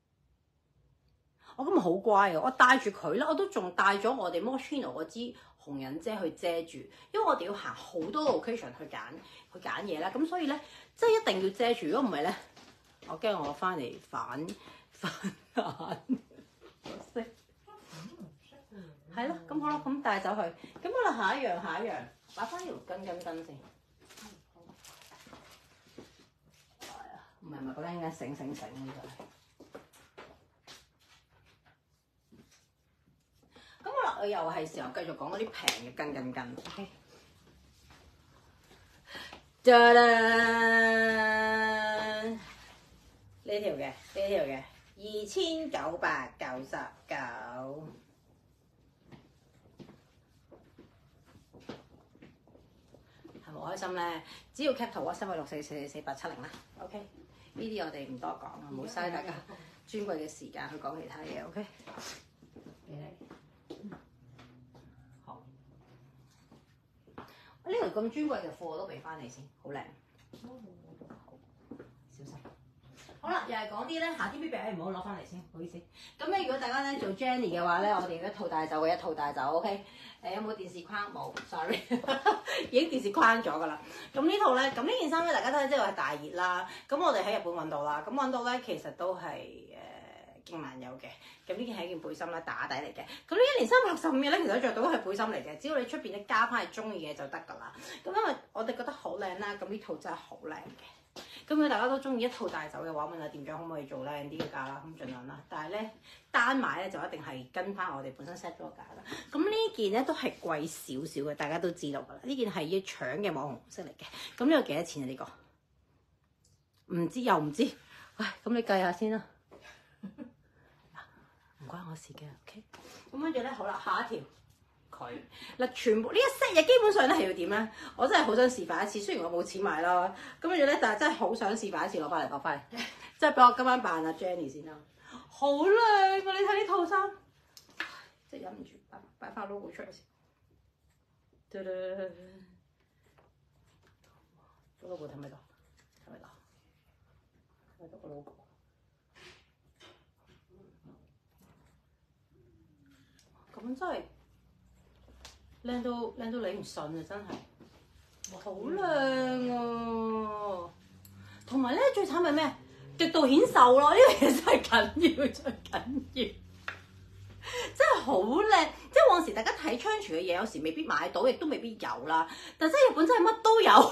我今日好乖啊！我帶住佢啦，我都仲帶咗我哋 Moschino 嗰支紅人遮去遮住，因為我哋要行好多 location 去揀去揀嘢啦。咁所以咧，即係一定要遮住。如果唔係咧，我驚我翻嚟反反眼。識係咯，咁好啦，咁帶走佢。咁好啦，下一樣，下一樣，擺翻條巾巾巾先。唔係唔係，嗰陣間醒醒醒呢個。咁好啦，我又係時候繼續講嗰啲平嘅跟跟跟 ，OK？ 噠啦，呢條嘅，呢條嘅，二千九百九十九。係咪好開心咧？只要 cap 圖 WhatsApp 去六四四四四八七零啦 ，OK？ 呢啲我哋唔多講啊，唔好嘥大家尊貴嘅時間去講其他嘢 ，OK？ 俾你，好。呢條咁尊貴嘅貨我都俾翻你先，好靚。好，小心。好啦，又係講啲咧夏天 B B 唔好攞翻嚟先，唔好意思。咁咧，如果大家咧做 Jenny 嘅話咧，我哋一套帶走嘅一套帶走 ，OK？ 誒有冇電視框？冇 ，sorry， 已經電視框咗㗎啦。咁呢套咧，咁呢件衫咧，大家都知道係大熱啦。咁我哋喺日本揾到啦，咁揾到咧其實都係誒勁難有嘅。咁呢件係一件背心啦，打底嚟嘅。咁呢一年三百六十五日咧，其實着到係背心嚟嘅。只要你出邊咧加翻係中意嘅就得㗎啦。咁因為我哋覺得好靚啦，咁呢套真係好靚嘅。咁如果大家都中意一套帶走嘅話，問下店長可唔可以做靚啲嘅價啦，咁盡量啦。但係咧單買咧就一定係跟翻我哋本身 set 咗個價啦。咁呢件咧都係貴少少嘅，大家都知道㗎啦。呢件係要搶嘅網紅色嚟嘅。咁呢個幾多錢啊？呢、呢個唔知又唔知，唉，咁你計下先啦。唔關我事嘅 ，OK。咁跟住咧，好啦，下一條。佢嗱，全部呢一 set 嘢基本上咧係要點咧？我真係好想示範一次，雖然我冇錢買啦，咁跟住咧，但係真係好想示範一次，攞翻嚟，攞翻嚟，即係俾我今晚扮阿 Jenny 先啦。好靚啊！你睇呢套衫，即係忍唔住擺擺翻 logo 出嚟先。嘟嘟，個 logo 睇唔睇到？睇唔睇到？睇到個 logo。咁真係〜靚到靚到你唔信啊！真係，好靚啊！同埋咧最慘係咩？極度顯瘦咯！呢樣嘢真係緊要，最緊要，真係好靚！即係往時大家睇昌廚嘅嘢，有時未必買到，亦都未必有啦。但係真係日本真係乜都有。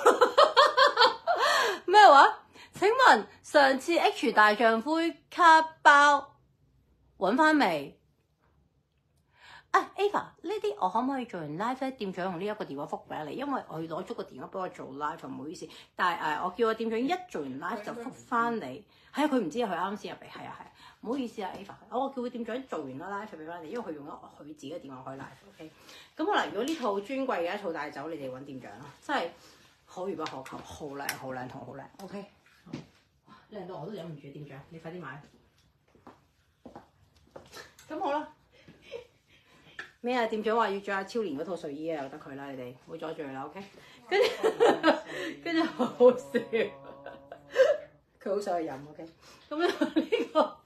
咩話？請問上次 H 大象灰卡包揾翻未？啊 Ava， 呢啲我可唔可以做完 live 咧？店長用呢一個電話覆俾你，因為我攞咗個電話俾我做 live，唔好意思。但係誒、呃，我叫我店長一做完 live 就覆翻你。係啊，佢唔知啊，佢啱先入嚟。係啊係啊，唔好意思啊 Ava，我叫佢店長做完啦 live 俾翻你，因為佢用咗佢自己嘅電話開 live。OK， 咁可能如果呢套尊貴嘅一套帶走，你哋揾店長啦，真係可遇不可求，好靚好靚同好靚。OK， 哇，靚到我都忍唔住，店長你快啲買。咁好啦。 咩啊？店長話要着阿超蓮嗰套睡衣啊，由得佢啦，你哋唔好阻住佢啦，OK？跟住跟住好好笑，佢好想去飲 OK？咁樣呢個。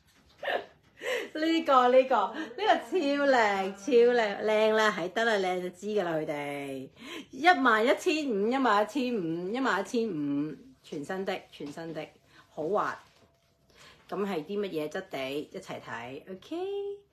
呢、這個呢、這個呢、這個超靚超靚靚啦，係得啦，靚就知㗎啦，佢哋一萬一千五，一萬一千五，一萬一千五，全新的全新的，好滑。咁係啲乜嘢質地？一齊睇 ，OK？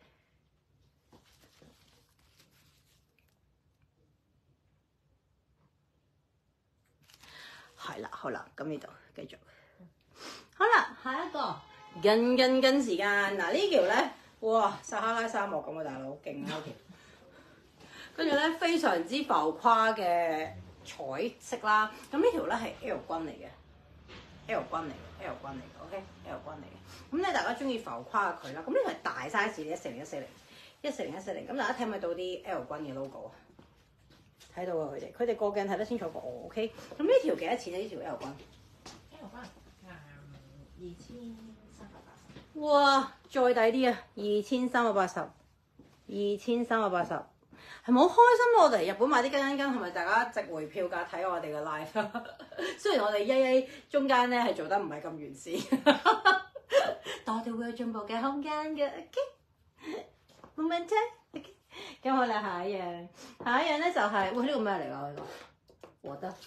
係啦，好啦，咁呢度繼續。好啦，下一個。跟跟跟時間嗱呢條咧，哇撒哈拉沙漠咁啊，大佬勁啊條，跟住咧非常之浮誇嘅彩色啦，咁呢條咧係 L 君嚟嘅 ，L 君嚟嘅 ，L 君嚟嘅 ，OK，L 君嚟嘅，咁咧大家中意浮誇嘅佢啦，咁呢個係大 size 嘅一四零一四零一四零一四零，咁大家睇唔睇到啲 L 君嘅 logo 啊？睇到啊佢哋，佢哋個鏡睇得清楚過我 ，OK，咁呢條幾多錢啊？呢條 L 君 L 君誒二千。 哇，再抵啲啊！二千三百八十，二千三百八十，係咪好開心？我哋日本買啲斤斤斤，係咪大家值回票價睇我哋嘅 live？雖然我哋一一中間咧係做得唔係咁完善，但我哋會有進步嘅空間嘅。OK，冇問題。OK，咁我哋下一樣，下一樣咧就係、是，喂呢、這個咩嚟㗎？呢、這個獲得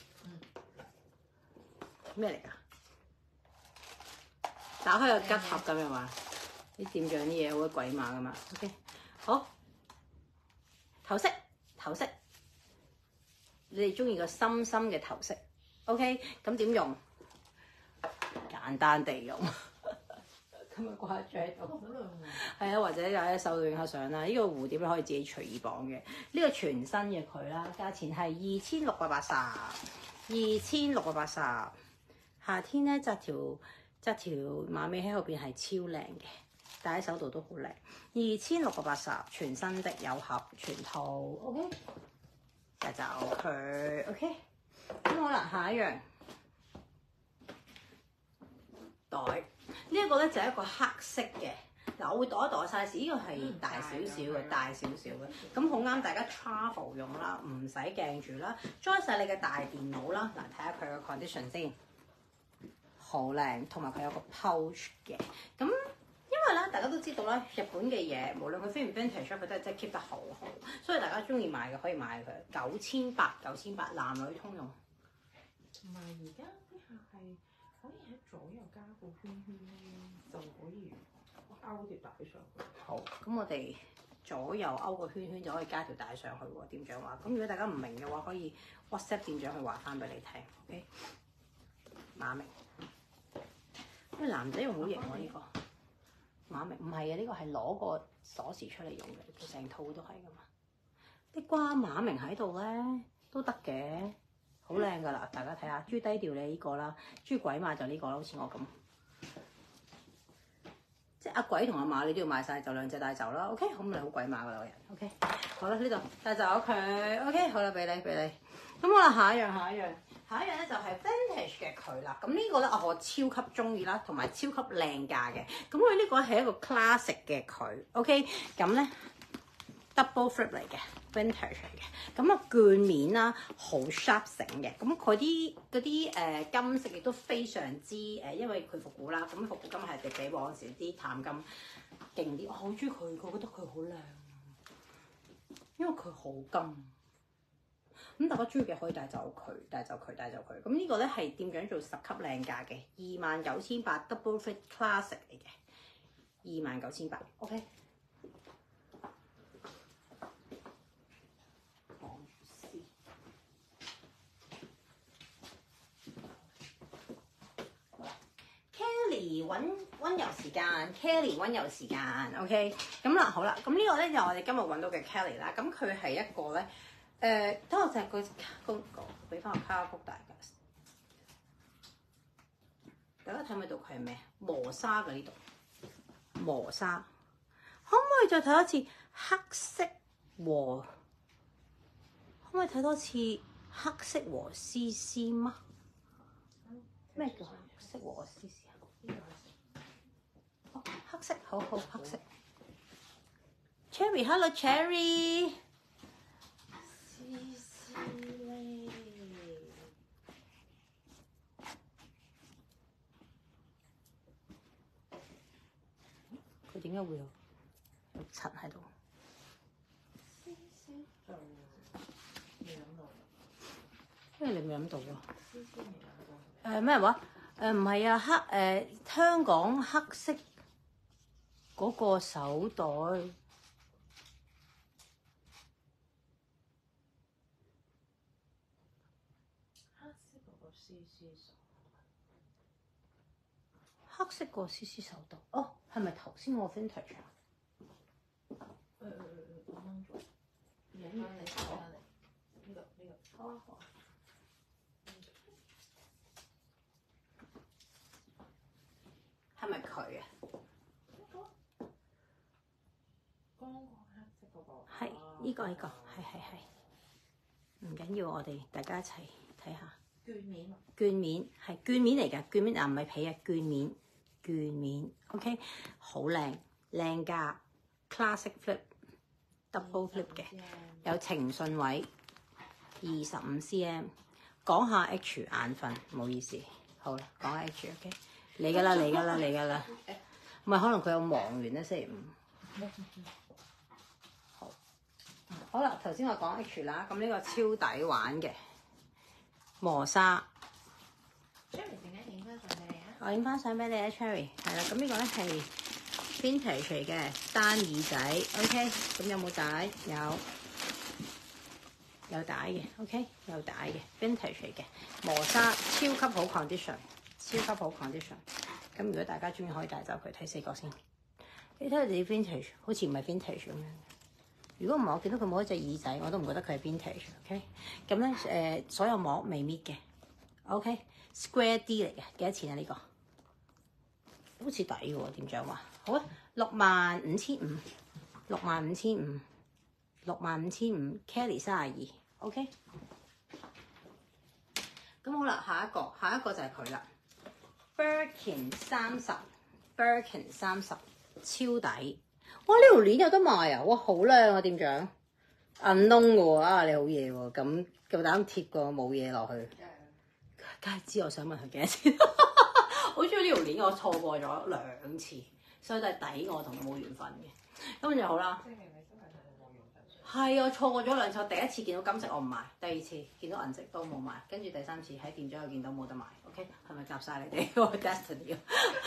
咩嚟㗎？打開個吉盒咁樣嘛，啲店長啲嘢好鬼鬼馬噶嘛 ，OK， 好，頭飾頭飾，你哋中意個深深嘅頭飾 ，OK， 咁點用？簡單地用，咁啊掛住喺度，係啊，或者有一手影下相啦。呢、這個蝴蝶咧可以自己隨意綁嘅，呢、這個全新嘅佢啦，價錢係二千六百八十，二千六百八十，夏天咧紮條。一條馬尾喺後邊係超靚嘅，戴喺手度都好靚。二千六百八十，全新的有盒全套 ，OK。就就佢 OK。咁好啦，下一樣袋，這個、呢一個咧就係、是、一個黑色嘅。嗱，我會袋一袋 size，呢個係大少少嘅，大少少嘅。咁好啱大家 travel 用啦，唔使鏡住啦，裝晒你嘅大電腦啦。嗱，睇下佢嘅 condition 先。好靚，同埋佢有個 pouch 嘅。咁因為咧，大家都知道啦，日本嘅嘢無論佢 vintage 唔 vintage，佢都係真係 keep 得好好，所以大家中意買嘅可以買佢，九千八九千八，男女通用。 同埋而家啲客係可以喺左右加個圈圈咧，就可以勾條帶上去。 好，咁我哋左右勾個圈圈就可以加條帶上去喎。店長話，咁如果大家唔明嘅話，可以 WhatsApp 店長去話翻俾你聽。OK， 馬明。因為男仔用好型喎呢個馬明，唔係啊，呢個係攞個鎖匙出嚟用嘅，成套都係噶嘛。你掛馬明喺度咧都得嘅，好靚噶啦！大家睇下，最低調你呢個啦，最鬼馬就呢個啦，好似我咁。即係阿鬼同阿馬你都要買晒，就兩隻帶走啦。OK， 咁你好鬼馬噶啦個人。OK， 好啦，呢度帶走佢。OK， 好啦，俾你俾你。咁我啦下一樣下一樣。下一樣咧就係 vintage 嘅佢啦，咁呢個咧我超級中意啦，同埋超級靚價嘅。咁佢呢個係一個 classic 嘅佢 ，OK， 咁咧 double flip 嚟嘅 vintage 嚟嘅，咁啊卷面啦，好 sharp 繩嘅，咁佢啲嗰啲誒金色亦都非常之誒，因為佢復古啦，咁復古金係比往時啲淡金勁啲，我好中意佢，我覺得佢好靚，因為佢好金。咁大家中意嘅可以帶走佢，帶走佢，帶走佢。咁呢個咧係店長做十級靚價嘅，二萬九千八 double fit classic 嚟嘅，二萬九千八。OK。Kelly 溫溫柔時間 ，Kelly 溫柔時間。OK。咁啦，好啦，咁呢個咧就我哋今日揾到嘅 Kelly 啦。咁佢係一個咧。誒，等我隻個個個俾翻個卡曲大家，大家睇唔睇到佢係咩？磨砂嘅呢度，磨砂，可唔可以再睇多次黑色和？可唔可以睇多次黑色和絲絲嗎？咩叫黑色和絲絲啊？哦，黑色，好好黑色。 Cherry，Hello Cherry。 試試咧。 佢點解會有有塵喺度？ 試試就未諗到。 因為你未諗到喎。 試試未諗到。 誒咩話？誒唔係啊，黑誒、呃、香港黑色嗰個手袋。 黑色嗰個 C C 手。 黑色個 C C 手袋。哦，係咪頭先嗰個 vintage 啊？ 誒誒誒，我掹咗。影翻嚟，影翻嚟。呢個呢個。好啊好啊。 係咪佢啊？ 光光黑色嗰個。 係呢個呢個，係係係。唔緊要，我哋大家一齊睇下。 卷面。 卷面係卷面嚟㗎，卷面啊唔係皮啊，卷面卷面 ，OK， 好靚靚價 ，classic flip，double flip 嘅，有情信位，二十五 cm。講下 H 眼瞓，唔好意思，好啦，講下 H，OK， 嚟㗎啦嚟㗎啦嚟㗎啦，唔係可能佢有忙完咧星期五。好，好啦，頭先我講 H 啦，咁呢個超抵玩嘅。磨砂 ，Cherry 陣間影翻相俾你啊！ 我影翻相俾你啊 ，Cherry。係啦，咁呢個咧係 vintage 嚟嘅單耳仔 ，OK。咁有冇帶？有，有帶嘅 ，OK， 有帶嘅 vintage 嚟嘅磨砂，超級好 condition， 超級好 condition。咁如果大家中意可以帶走佢，睇四個先。你睇下你 vintage， 好似唔係 vintage 咁樣。如果唔係，我見到佢冇一隻耳仔，我都唔覺得佢係 vintage。OK， 咁咧誒，所有膜未搣嘅。OK，Square D 嚟嘅，幾多錢啊？呢、這個好似抵喎，店長話。好啊，六萬五千五，六萬五千五，六萬五千五 ，Kelly 三十二。OK， 咁好啦，下一個，下一個就係佢啦。Birkin 三十 ，Birkin 三十，超抵。哇！呢條鏈有得賣啊！哇，好靚啊，店長，銀窿嘅喎啊！你好嘢喎，咁夠膽貼個冇嘢落去，梗係知我想問佢幾多錢。好中意呢條鏈，我錯過咗兩次，所以都係抵我同佢冇緣分嘅。咁就好啦。證明你真係同佢冇緣分。係啊，錯過咗兩次。我第一次見到金色我唔買，第二次見到銀色都冇買，跟住第三次喺店長又見到冇得買。OK， 係咪夾晒你哋個 destiny？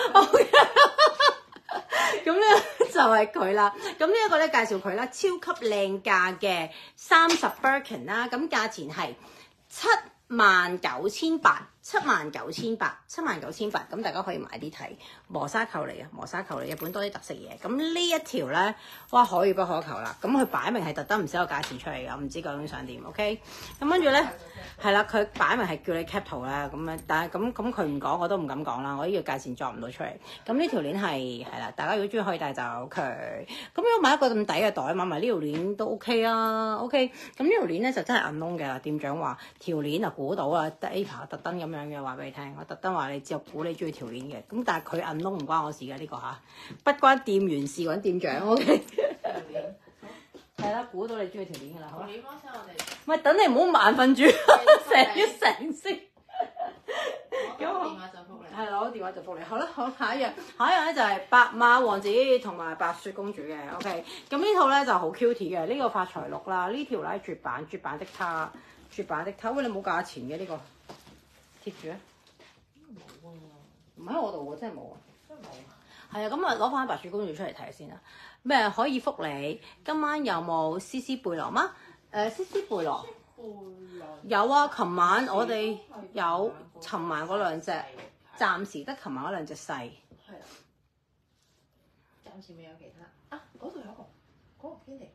咁咧就係佢啦，咁呢一個咧介紹佢啦，超級靚價嘅三十 Birkin 啦，咁價錢係七萬九千八，七萬九千八，七萬九千八，咁大家可以買啲睇磨砂扣嚟啊，磨砂扣嚟，日本多啲特色嘢。咁呢一條咧，哇可遇不可求啦，咁佢擺明係特登唔寫個價錢出嚟㗎，唔知究竟想點 ？OK，咁跟住咧係啦，佢擺明係叫你 cap 圖啦，咁樣，但係咁咁佢唔講，我都唔敢講啦，我呢個價錢作唔到出嚟。咁呢條鏈係係啦，大家如果中意可以帶走佢。咁如果買一個咁抵嘅袋，買埋呢條鏈都 OK 啊 ，OK。咁呢條鏈咧就真係銀窿嘅，店長話條鏈啊估到啊，得 A 爬特登咁樣嘅話俾你聽，我特登話你知，我估你中意條鏈嘅。咁但係佢銀窿唔關我事嘅呢、這個吓，不關店員事，揾店長 OK。係啦，估到你中意條鏈嘅啦，好啦。 你幫襯我哋。 唔係等你唔好眼瞓住，成一成先。 攞電話就覆你。係攞電話就覆你。好啦，好下一樣，下一樣咧就係白馬王子同埋白雪公主嘅。OK，咁呢套咧就好 cute 嘅，呢、這個發財綠啦，呢條咧絕版絕版的他，絕版的他，喂你冇價錢嘅呢、這個，貼住啊。冇啊，唔喺我度喎，真係冇啊。真係冇。係啊，咁啊攞翻白雪公主出嚟睇先啦。咩可以覆你？今晚有冇 C C 貝羅嗎？誒 C C 貝羅有啊，琴晚我哋有，尋晚嗰兩隻，暫時得琴晚嗰兩隻細。係啦， 暫時未有其他。啊，嗰度有一個，嗰、那個邊嚟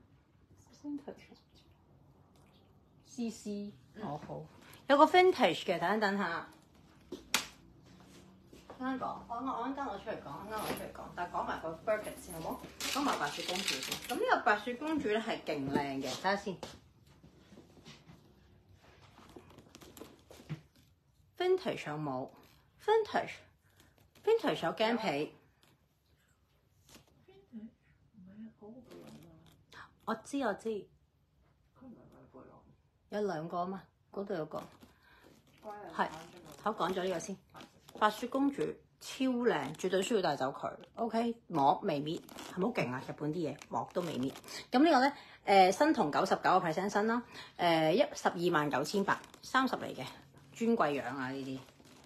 ？C C，哦好，有個 vintage 嘅，等一等下。啱講，我我啱啱我出嚟講，啱啱我出嚟講，但係講埋個 Birkin 先好冇？講埋白雪公主先。咁呢個白雪公主咧係勁靚嘅，睇下先。Vintage 有冇 ？Vintage Vintage 有驚皮。 Vintage 唔係啊，嗰個唔係啊。 我知我知， 佢唔係買背囊， 有兩個啊嘛，嗰度有個。係，好講講咗呢個先。白雪公主超靚，絕對需要帶走佢。OK，膜未搣，係咪好勁啊？日本啲嘢膜都未搣。咁呢個咧，誒、呃、新銅九十九個 percent 新啦，誒一十二萬九千八，三十嚟嘅，尊貴樣啊呢啲。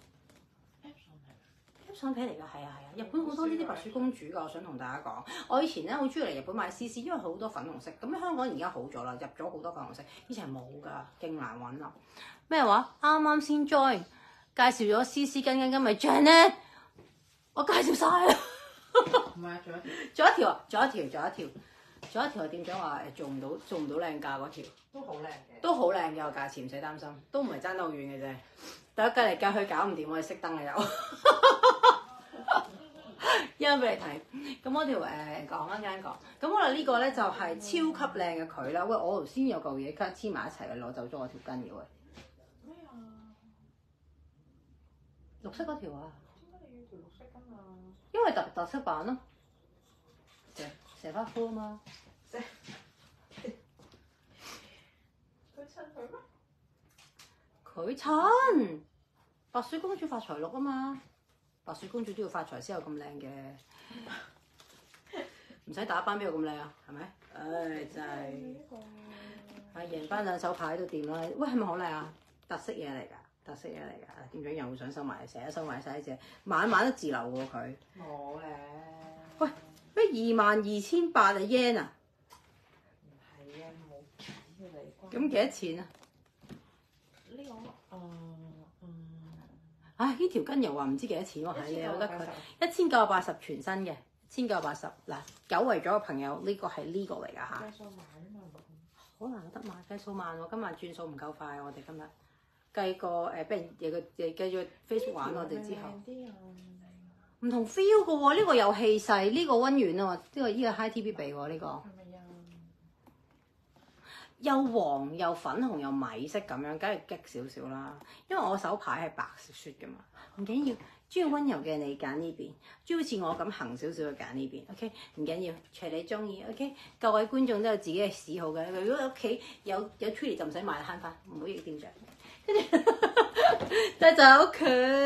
相皮嚟㗎，係啊係啊，日本好多呢啲白雪公主㗎，我想同大家講。我以前咧好中意嚟日本買 C C，因為好多粉紅色。咁香港而家好咗啦，入咗好多粉紅色，以前係冇㗎，勁難揾啊。咩話？啱啱先 join，介紹咗 C C 跟跟跟咪 Janet，我介紹晒啦。 唔係，仲有一條， 仲有一條啊，仲有一條，仲有一條，仲有一條係店長話誒做唔到，做唔到靚價嗰條， 都好靚嘅， 都好靚嘅個價錢，唔使擔心，都唔係爭得好遠嘅啫。大家計嚟計去搞唔掂，我哋熄燈啦又。一陣俾你睇，咁我條誒講啱啱講，咁我哋呢個咧就係超級靚嘅佢啦。喂，我頭先有嚿嘢卡黐埋一齊嘅，攞走咗我條筋嘅喂。 咩啊？ 綠色嗰條啊？ 點解你要條綠色筋啊？ 因為特特色版咯，蛇蛇花褲啊嘛。 蛇，佢襯佢咩？ 佢襯白雪公主發財綠啊嘛。白雪公主都要發財先有咁靚嘅，唔使打班邊有咁靚啊？係咪？唉，真係，係贏翻兩手牌都掂啦。喂，係咪好靚啊？特色嘢嚟㗎，特色嘢嚟㗎。店長又想收埋，成日收埋晒呢隻，晚晚都自留喎佢。 冇咧。 喂，咩二萬二千八啊 yen 啊？ 唔係啊，冇睇嘅你。 咁幾多錢啊？ 呢個誒。 唉，呢條筋又話唔知幾多錢喎，係你有得佢一千九百八十全新嘅，一千九百八十嗱，久違咗嘅朋友呢個係呢個嚟㗎嚇。 計數慢啊嘛， 好難得買計數慢喎，今日轉數唔夠快，我哋今日計個誒，俾人有個誒繼續 Facebook 玩我哋之後，唔同 feel 嘅喎，呢個有氣勢，呢個温軟啊，呢個呢個 High T V 鼻喎呢個。 係咪啊？ 又黃又粉紅又米色咁樣，梗係激少少啦。因為我手牌係白雪嘅嘛，唔緊要。中意温柔嘅你揀呢邊，中意好似我咁行少少嘅揀呢邊。OK， 唔緊要，隨你中意。OK， 各位觀眾都有自己嘅嗜好嘅。如果屋企有有 Twilly 就唔使買慳翻，唔好益店長。跟住帶走佢，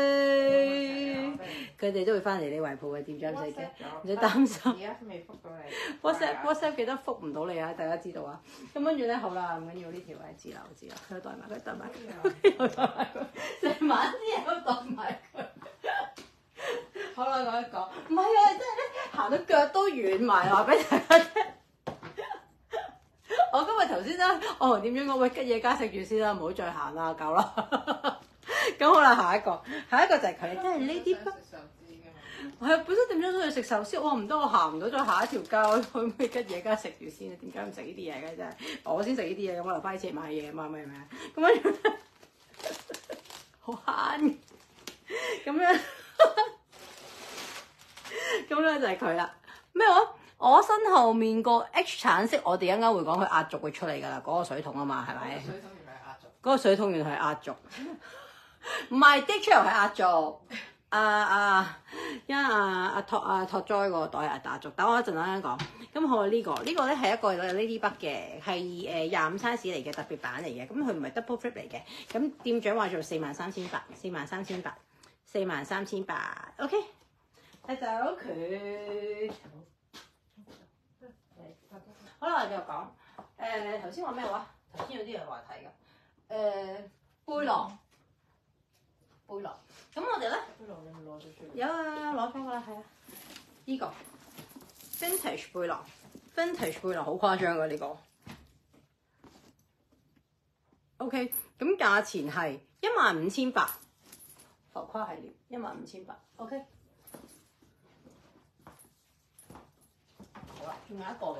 佢哋都會翻嚟你圍鋪嘅店長，唔使驚，唔使擔心。 而家未覆到你。 WhatsApp WhatsApp 記得覆唔到你啊！大家知道啊。咁跟住咧，好啦，唔緊要呢條係自留自留，佢代埋佢代埋佢，又代埋佢，成晚啲嘢都代埋佢。好啦，講一講，唔係啊，真係咧行到腳都軟埋，話俾大家聽。我今日頭先咧，我同店長講喂，吉野家食住先啦，唔好再行啦，夠啦。咁好啦，下一個，下一個就係佢，即係呢啲不。係啊，本身點樣想去食壽司，我話唔得，我行唔到，再下一條街，我去咩吉野家食住先啊？點解唔食呢啲嘢嘅真係？我先食呢啲嘢，我留翻啲錢買嘢啊嘛，明唔明啊？咁樣好慳，咁樣咁咧就係佢啦。咩話？我身後面個 H 橙色，我哋一陣間會講佢壓軸會出嚟㗎啦，嗰、嗰個水桶啊嘛，係咪？ 水桶原來係壓軸。 嗰個水桶原來係壓軸，唔係 Dick Trail 係壓軸。啊啊，因為阿阿托阿托 Joy 個袋係壓軸，等我一陣間講。咁好啊，呢、呢個呢、呢個咧係一個 Ladybug 嘅，係誒廿五 size 嚟嘅特別版嚟嘅。咁佢唔係 double flip 嚟嘅。咁店長話做四萬三千八，四萬三千八，四萬三千八。OK，睇走佢。好啦，我繼續講。誒頭先話咩話？頭先有啲嘢話題㗎。誒、呃、背囊，背囊。咁我哋咧， 背囊你有冇攞咗出嚟？ 有啊，攞咗㗎啦，係啊。呢、這個 vintage 背囊 ，vintage 背囊好誇張㗎呢個。OK，咁價錢係一萬五千八，浮誇系列一萬五千八。OK。好啦，仲有一個嘅。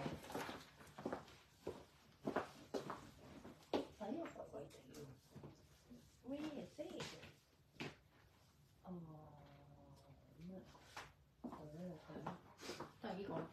都係呢個咯。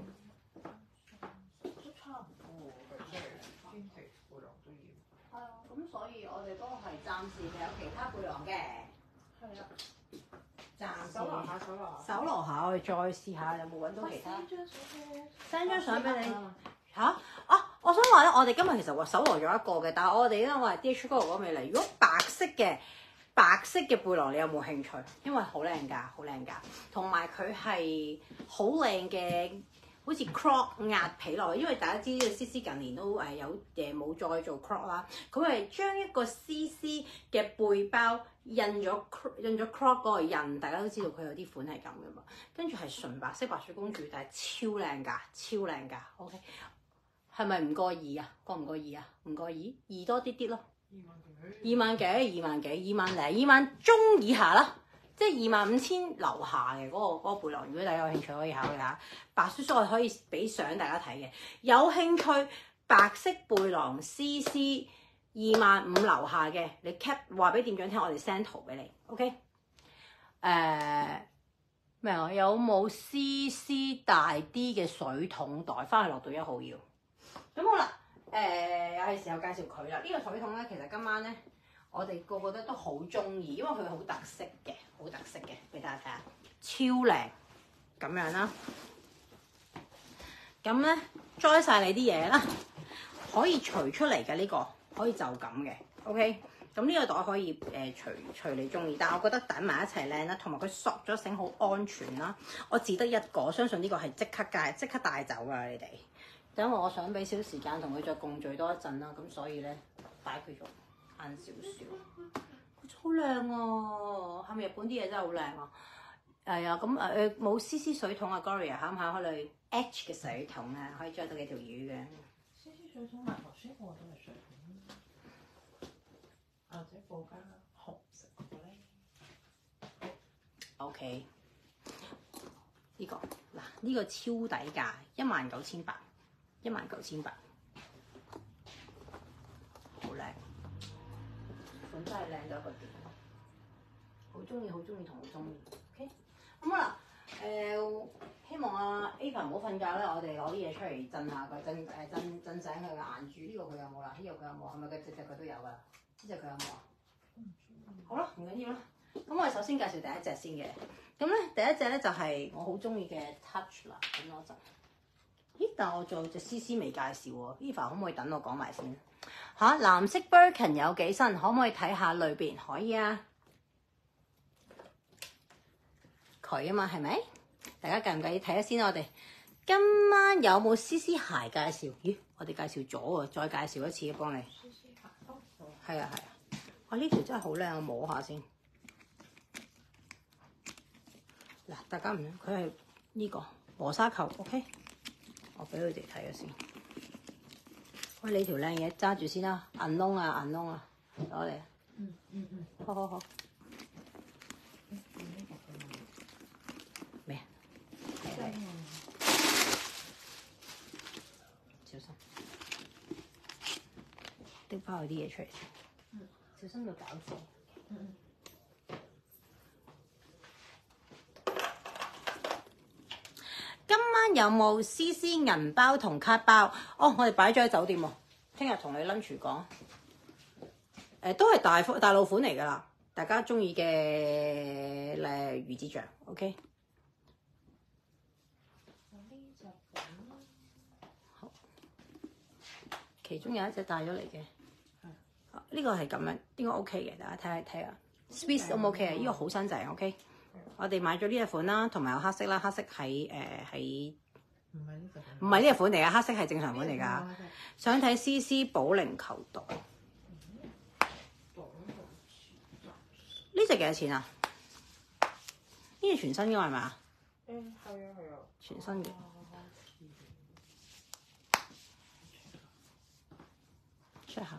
都差唔多喎，即係堅皮背囊都要。 係啊，咁所以我哋都係暫時未有其他背囊嘅。 係啊。 暫時。 手留下，手留下。 手留下，我哋再試下有冇揾到其他。 send 張相俾你。 send 張相俾你。嚇啊！ 我想話咧，我哋今日其實話搜羅咗一個嘅，但係我哋因為 D H 嗰個未嚟。如果白色嘅白色嘅背囊，你有冇興趣？因為好靚㗎，好靚㗎，同埋佢係好靚嘅，好似 crop 壓皮落去。因為大家知呢個 C C 近年都誒有誒冇再做 crop 啦，佢係將一個 C C 嘅背包印咗印咗 crop 嗰個印，大家都知道佢有啲款係咁㗎嘛。跟住係純白色白雪公主，但係超靚㗎，超靚㗎。OK。係咪唔過二啊？過唔過二啊？唔過二，二多啲啲咯。二萬幾，二萬幾，二萬零，二萬中以下啦，即係二萬五千樓下嘅嗰、嗰個嗰個背囊。如果大家有興趣，可以考慮下。白雪雪我可以俾相大家睇嘅。有興趣白色背囊 C C 二萬五樓下嘅，你 cap 話俾店長聽，我哋 send 圖俾你。OK？誒、呃。咩啊？有冇 C C 大啲嘅水桶袋？翻去樂道一號要。咁好啦，誒又係時候介紹佢啦。呢、這個水桶咧，其實今晚咧，我哋個個都都好中意，因為佢好特色嘅，好特色嘅，俾大家睇下，超靚咁樣啦。咁咧，載晒你啲嘢啦，可以除出嚟嘅呢個，可以就咁嘅 ，OK。咁呢個袋可以誒隨隨你中意，但係我覺得揼埋一齊靚啦，同埋佢索咗繩好安全啦。我只得一個，相信呢個係即刻介即刻帶走㗎，你哋。因為我想俾少少時間同佢再共聚多一陣啦，咁所以咧擺佢咗晏少少。好靚喎，係咪日本啲嘢真係好靚啊？係啊，咁誒誒冇 C C 水桶啊 ，Gloria 考唔考慮 H 嘅水桶啊？可以裝到幾條魚嘅。 C C 水桶埋頭先我都係水桶，或者布加紅色嗰個咧。 OK， 呢、這個嗱呢、這個超抵價，一萬九千八。一萬九千八，好靚，款真係靚到一個點，好中意，好中意同好中意。OK，咁好啦，誒、呃、希望阿 Ava 唔好瞓覺咧，我哋攞啲嘢出嚟震下佢，震誒震震醒佢嘅眼珠。呢、這個佢有冇啦？呢、這個佢有冇？係咪佢隻隻佢都有㗎？呢隻佢有冇啊？好啦，唔緊要啦。咁我哋首先介紹第一隻先嘅。咁咧第一隻咧就係我好中意嘅 Touch 啦，咁多陣。咦？但我仲有隻 C C 未介紹喎 Eva 可唔可以等我講埋先嚇、啊？藍色 Birkin 有幾身？可唔可以睇下裏邊？可以啊，佢啊嘛係咪？大家介唔介意睇下先？我哋今晚有冇 C C 鞋介紹？咦，我哋介紹咗喎，再介紹一次幫你。C C 鞋，哦，係啊係啊，哇呢條真係好靚，我摸下先。嗱，大家唔知佢係呢個磨砂扣 ，OK。我俾佢哋睇下先。喂，你條靚嘢揸住先啦，銀窿啊銀窿啊，攞嚟啊！ 嗯嗯嗯， 好好好。咩啊？係係。小心，拎翻佢啲嘢出嚟先。嗯，小心到搞錯。嗯嗯。今晚有冇 C C 銀包同卡包？哦，我哋擺咗喺酒店喎。聽日同你 lunch 講，誒、呃、都係大幅大路款嚟㗎啦，大家中意嘅誒魚子醬 ，OK。好，其中有一隻帶咗嚟嘅，呢、這個係咁樣，應該 OK 嘅，大家睇下睇下 ，Swiss 都 OK 啊，呢個好新淨 ，OK。我哋買咗呢隻款啦，同埋有黑色啦，黑色喺誒喺，唔係呢隻，唔係呢隻款嚟㗎，黑色係正常款嚟㗎。想睇 C C 保齡球袋，呢隻幾多錢啊？呢隻全新㗎係咪啊？誒係啊係啊，全新嘅。check 下。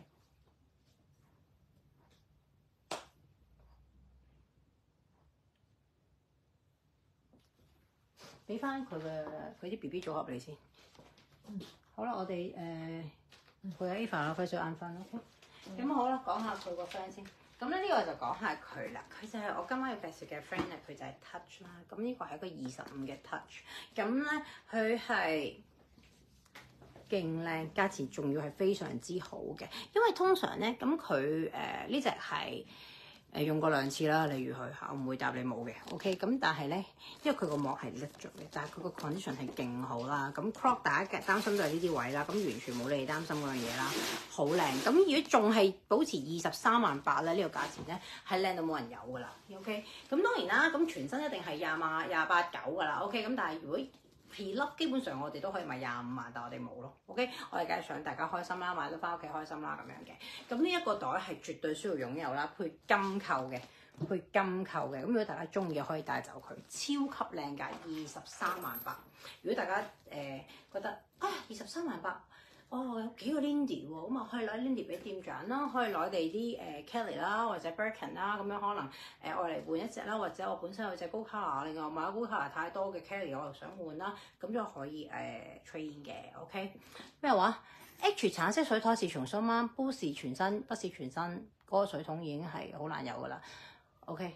俾翻佢嘅佢啲 B B 組合你先。嗯，好啦，我哋誒陪下 Eva 啦，費事眼瞓啦。咁、okay? 嗯、好啦，講下佢個 friend 先。咁咧呢個就講下佢啦。佢就係我今晚要介紹嘅 friend 咧，佢就係 Touch 啦。咁呢個係一個二十五嘅 Touch。咁咧佢係勁靚，價錢仲要係非常之好嘅。因為通常咧，咁佢誒呢隻係誒用過兩次啦，例如佢，我唔會答你冇嘅，OK。咁但係咧，因為佢個膜係甩咗嘅，但係佢個 condition 係勁好啦。咁 Croc 大家嘅擔心都係呢啲位啦，咁完全冇你哋擔心嗰樣嘢啦，好靚。咁如果仲係保持二十三萬八咧，呢、呢個價錢咧係靚到冇人有噶啦，OK。咁當然啦，咁全身一定係廿萬廿八九噶啦，OK。咁但係如果皮粒基本上我哋都可以賣廿五萬，但我哋冇咯。OK，我哋梗係想大家開心啦，買到翻屋企開心啦咁樣嘅。咁呢一個袋係絕對需要擁有啦，配金扣嘅，配金扣嘅。咁如果大家中意可以帶走佢，超級靚價，二十三萬八。如果大家誒、呃、覺得啊二十三萬八，哦有幾個 Lindy 喎，咁啊可以攞 Lindy 俾店長啦，可以攞地啲誒、呃、Kelly 啦或者 Birkin 啦，咁樣可能誒我嚟換一隻啦，或者我本身有隻高卡拿，另外買高卡拿太多嘅 Kelly 我又想換啦，咁就可以誒、呃、trade in 嘅 ，OK？ 咩話 ？H 橙色水台是從蘇媽，不是全新，不是全新，嗰、那個水桶已經係好難有噶啦 ，OK？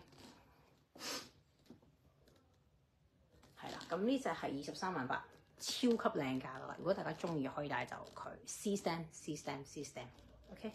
係啦，咁呢隻係二十三萬八。超級靚價啦！如果大家中意，可以帶走佢。C stamp C stamp C stamp，OK。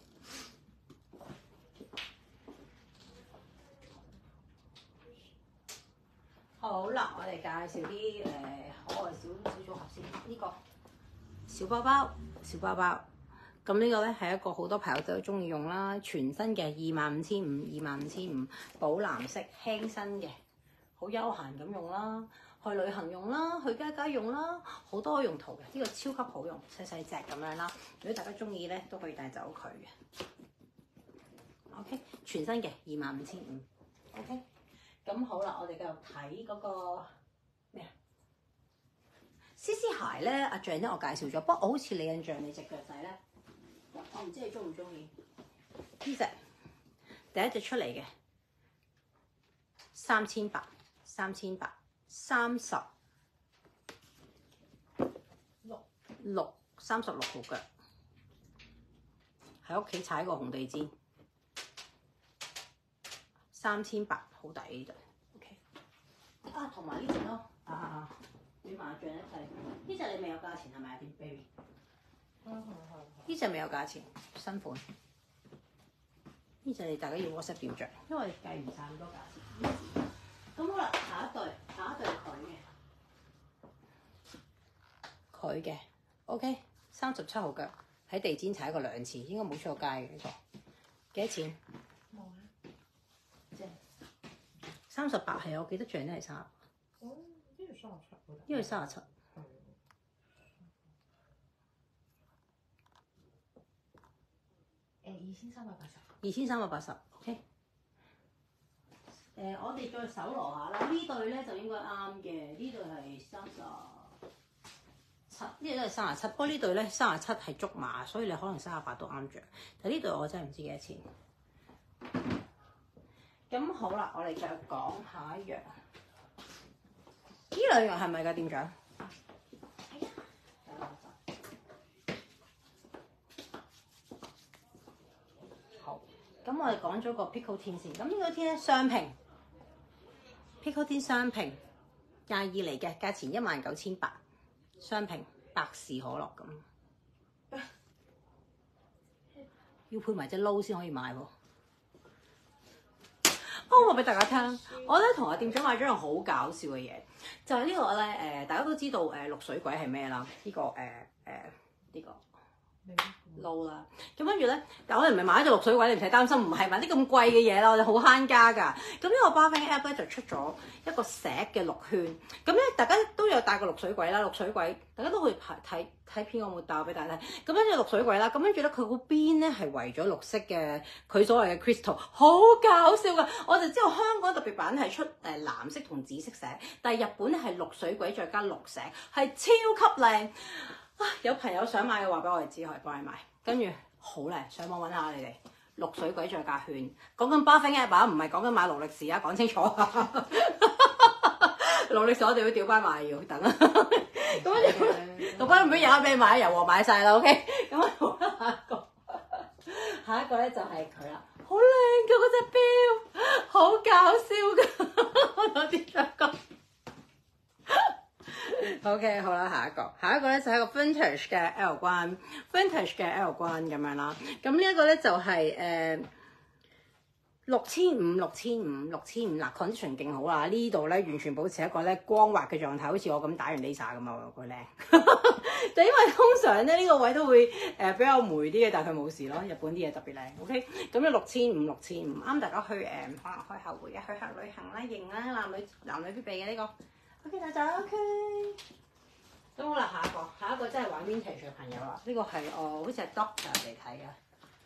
好啦，我哋介紹啲誒可愛小小組合先。呢、這個小包包，小包包。咁呢個咧係一個好多朋友都中意用啦，全新嘅二萬五千五，二萬五千五，寶藍色，輕身嘅，好休閒咁用啦。去旅行用啦，去街街用啦，好多用途嘅，呢、這個超級好用，細細隻咁樣啦。如果大家中意咧，都可以帶走佢嘅。OK， 全新嘅二萬五千五。OK， 咁好啦，我哋繼續睇嗰個咩啊？C C 鞋咧，阿象咧我介紹咗，不過我好似你印象你隻腳仔咧，我唔知你中唔中意呢隻第一隻出嚟嘅三千八，三千八。三十六六三十六號腳，喺屋企踩個紅地氈，三千八好抵呢度。OK， 啊，同埋呢隻咯，啊啊，你麻將一齊，呢隻你未有價錢係咪啊？啲 baby， 呢隻未有價錢，新款。呢隻你大家要 WhatsApp 點着，因為計唔晒咁多價錢。咁好啦，下一對，下一對佢嘅，佢嘅 ，OK， 三十七號腳喺地氈踩過兩次，應該冇出過街嘅呢個，幾多錢？冇啊，即係三十八係我記得最咧係三十。哦，呢個三十七，呢個三十七。誒，二千三百八十。二千三百八十 ，OK。誒、呃，我哋再搜羅下啦。呢對咧就應該啱嘅。呢對係三十七，呢對都係三十七。不過呢對咧三十七係足碼，所以你可能三十八都啱着。但呢對我真係唔知幾多錢。咁好啦，我哋再講下一樣。呢兩樣係咪㗎，店長？係啊。好，咁我哋講咗個 Pico 天先。咁呢個天咧雙拼。Pico 天雙拼廿二嚟嘅，價錢一萬九千八，雙拼百事可樂咁，要配埋隻撈先可以買喎。我話俾大家聽，我咧同阿店長買咗樣好搞笑嘅嘢，就係、是、呢個咧誒、呃，大家都知道誒綠、呃、水鬼係咩啦？呢、這個誒誒呢個。撈啦，咁跟住咧，但我哋唔係買咗綠水鬼，你唔使擔心，唔係買啲咁貴嘅嘢啦，我哋好慳家㗎。咁呢個 Bathing App 咧就出咗一個石嘅綠圈，咁咧大家都有帶過綠水鬼啦，綠水鬼大家都可以睇睇睇片，我冇帶俾大家睇。咁跟住綠水鬼啦，咁跟住咧佢個邊咧係圍咗綠色嘅，佢所謂嘅 crystal， 好搞笑㗎。我就知道香港特別版係出誒藍色同紫色石，但係日本咧係綠水鬼再加綠石，係超級靚。啊！有朋友想買嘅話，俾我哋知，可以幫你買。跟住好靚，上網揾下你哋綠水鬼再加圈。講緊 Bathing App 啊，唔係講緊買勞力士啊，講清楚。勞力士我哋要掉翻買，要等啊。咁跟住，老闆唔俾有俾你買，油和買晒啦。OK， 咁啊，下一個，下一個咧就係佢啦，好靚㗎嗰隻錶，好搞笑㗎，我有啲想講。OK， 好啦，下一個，下一個咧就係一個 vintage 嘅 L 關 ，vintage 嘅 L 關咁樣啦。咁呢一個咧就係誒六千五，六千五，六千五嗱 condition 勁好啦，呢度咧完全保持一個咧光滑嘅狀態，好似我咁打完 laser 咁啊，個靚。就因為通常咧呢、呢個位都會誒、呃、比較霉啲嘅，但係佢冇事咯。日本啲嘢特別靚 ，OK。咁咧六千五，六千五啱大家去誒、呃、可能開後會嘅去客旅行啦，型啦，男女男女必備嘅呢個。OK， 大家 OK。咁好啦，下一個，下一個真係玩 vintage 嘅朋友啦。呢、呢個係我好似係 Doctor 嚟睇嘅。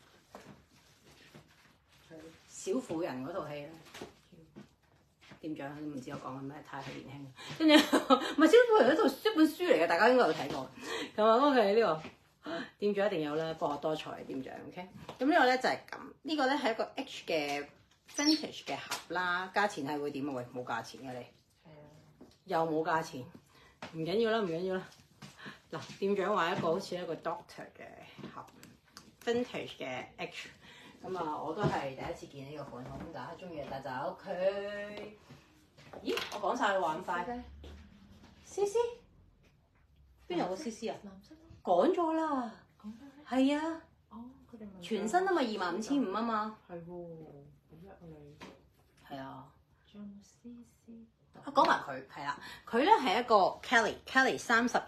小婦人嗰套戲咧，店長都唔知我講緊咩，太係年輕。跟住唔係小婦人嗰套一本書嚟嘅，大家應該有睇過。咁啊，OK 呢個店長一定有啦，博學多才嘅店長。OK，咁呢個咧就係咁，呢個咧係一個 H 嘅 vintage 嘅盒啦，價錢係會點啊？喂，冇價錢嘅你，係啊，又冇價錢，唔緊要啦，唔緊要啦。嗱，店長話一個好似一個 doctor 嘅盒 ，vintage 嘅 H。咁啊，我都係第一次見呢個款，咁大家中意帶走佢。咦，我講晒啦，話咁快。C C， 邊有個 C C 啊？藍色趕咗啦。講咩？係啊。哦，佢哋問。全身都咪二萬五千五啊嘛。係喎，好叻啊你。係啊。仲 C C。啊，講埋佢係啦，佢咧係一個 Kelly Kelly 三十二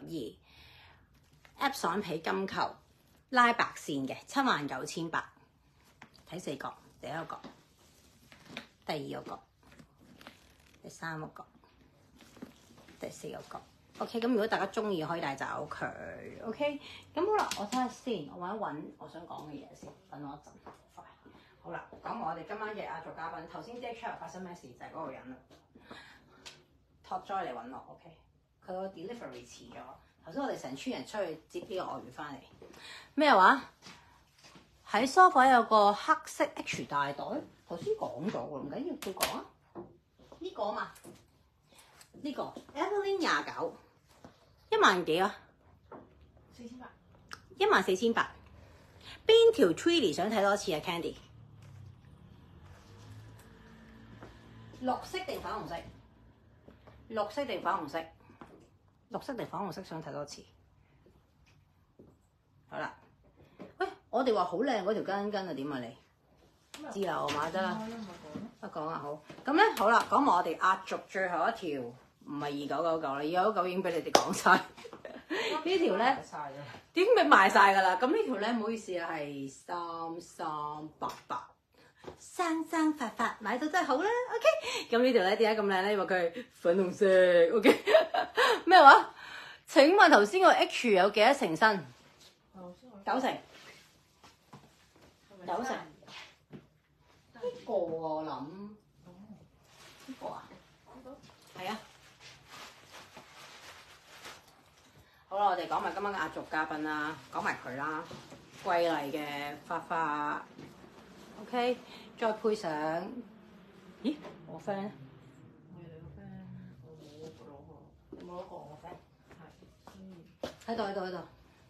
Epson 皮金球拉白線嘅，七萬九千八。睇四角，第一個角，第二個角，第三個角，第四個角。OK，咁如果大家中意，可以帶走佢。OK，咁好啦，我睇下先，我揾一揾我想講嘅嘢先，等我一陣。快，好啦，講我哋今晚嘅壓軸嘉賓。頭先 Jack Channel 發生咩事？就係、是、嗰個人啦。Top Joy 嚟揾我 ，OK， 佢個 delivery 遲咗。頭先我哋成村人出去接呢個外援翻嚟。咩話？喺 sofa 有個黑色 H 大袋，頭先講咗喎，唔緊要，再講啊。呢、這個啊嘛，呢、這個 Evelyn 廿九，一萬幾啊？四千八，一萬四千八。邊條 Tweedy 想睇多次啊 ？Candy， 綠色定粉紅色？綠色定粉紅色？綠色定粉紅色想睇多次？好啦。喂，我哋話好靚嗰條巾巾啊，點啊你？知啦，我買得啦。不講啊，好。咁咧，好啦，講埋我哋壓軸最後一條，唔係二九九九啦，二九九九已經俾你哋講晒。呢條咧點咪賣晒㗎啦？咁呢條咧唔好意思啊，係三三八八，生生發發買到真係好啦。OK， 咁呢條咧點解咁靚咧？因為佢係粉紅色。OK， 咩話？請問頭先個 H 有幾多成身？九成。九成呢個我諗，呢個啊，係啊。好啦，我哋講埋今晚嘅壓軸嘉賓啦，講埋佢啦，貴麗嘅花花 ，OK， 再配上，咦，我 friend 咧？我係你個 friend，我冇攞過，你冇攞過我 friend？係，喺度喺度喺度。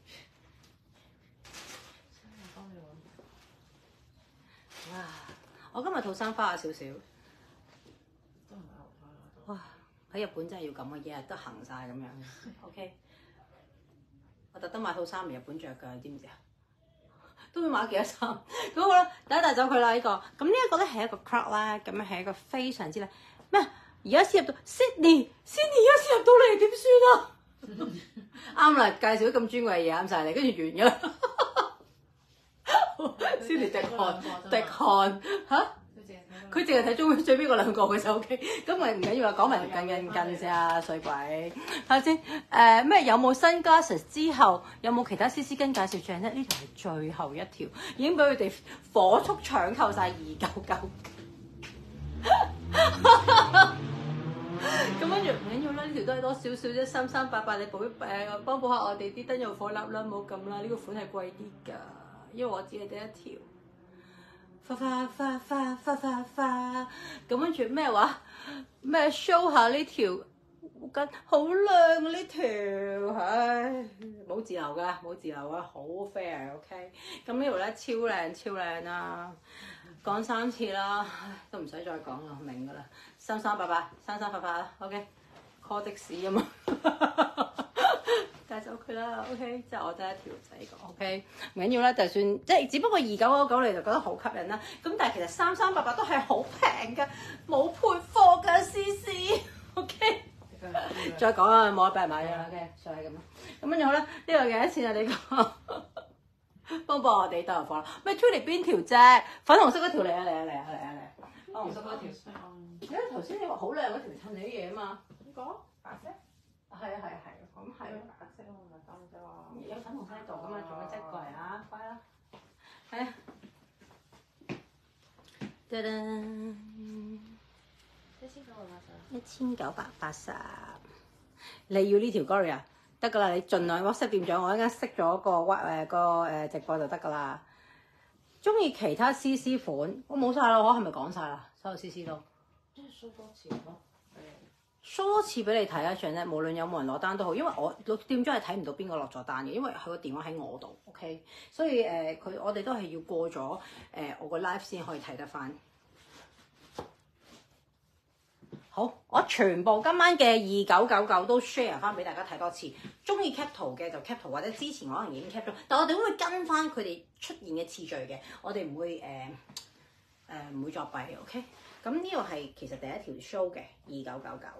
哇！我今日套衫花咗少少，都唔係好花。哇！喺日本真係要咁嘅，日日都行晒咁樣。OK， 我特登買套衫嚟日本着㗎，你知唔知啊？都會買幾多衫？咁好啦，第一帶走佢啦呢個。咁呢一個咧係一個 crop 啦，咁樣係一個非常之靚咩？而家先入到 Sydney，Sydney 而家先入到嚟點算啊？啱啦，介紹咗咁尊貴嘅嘢啱晒你，跟住完咗啦。先嚟滴汗，滴汗嚇！佢淨係睇中最尾嗰兩個嘅就 OK， 咁咪唔緊要啦，講埋近近近先啊，水鬼睇下先。誒咩、呃、有冇新 glasses 之後有冇其他 C C 巾介紹正咧？呢條係最後一條，已經俾佢哋火速搶購晒二九九。咁跟住唔緊要啦，呢條都係多少少啫，三三八八你補誒幫補下我哋啲燈油火蠟啦，唔好咁啦，呢、呢個款係貴啲㗎。因為我只係得一條，花花花花花花花，咁跟住咩話？咩 show 下呢條巾好靚呢條，唉，冇自由噶，冇自由啊，好 fair，OK。咁呢條咧超靚超靚啦，講三次啦，都唔使再講啦，明噶啦，三三八八，三三八八啦 ，OK。call 的士啊嘛，帶走佢啦，OK，即係我得一條仔個，OK，唔緊要啦，就算即係只不過二九九九你就覺得好吸引啦，咁但係其實三三八八都係好平㗎，冇配貨㗎，C C，OK， 再講啊，冇得俾人買咗啦，OK，就係咁啦，咁跟住好啦，呢個幾多錢啊？你講，幫幫我哋兜入貨啦，咩 Tudy 邊條啫？粉紅色嗰條嚟啊嚟啊嚟啊嚟啊嚟！粉紅色嗰條，因為頭先你話好靚嗰條襯你啲嘢啊嘛， 呢個白色。 係啊係啊係啊，咁係啊， 白色啊，唔係粉色啊。 有粉紅色喺度咁啊，做咩擠過嚟啊？快啦！係啊，噔噔， 一千九百八十。 一千九百八十，你要呢條 Gloria 得㗎啦，你盡量 WhatsApp 掂咗，我一陣間熄咗個 What 誒個誒直播就得㗎啦。中意其他 C C 款，我冇晒啦，我係咪講晒啦？所有 C C 都。 即係 show 多次咯。 show 多次俾你睇一張咧，無論有冇人攞單都好，因為我店長係睇唔到邊個落咗單嘅，因為佢個電話喺我度 ，OK，所以誒佢、呃、我哋都係要過咗誒、呃、我個 live 先可以睇得翻。好，我全部今晚嘅二九九九都 share 翻俾大家睇多次。中意 cap 圖嘅就 cap 圖，或者之前可能已經 cap 咗，但我哋會跟翻佢哋出現嘅次序嘅，我哋唔會誒誒唔會作弊嘅 ，OK。咁呢個係其實第一條 show 嘅二九九九。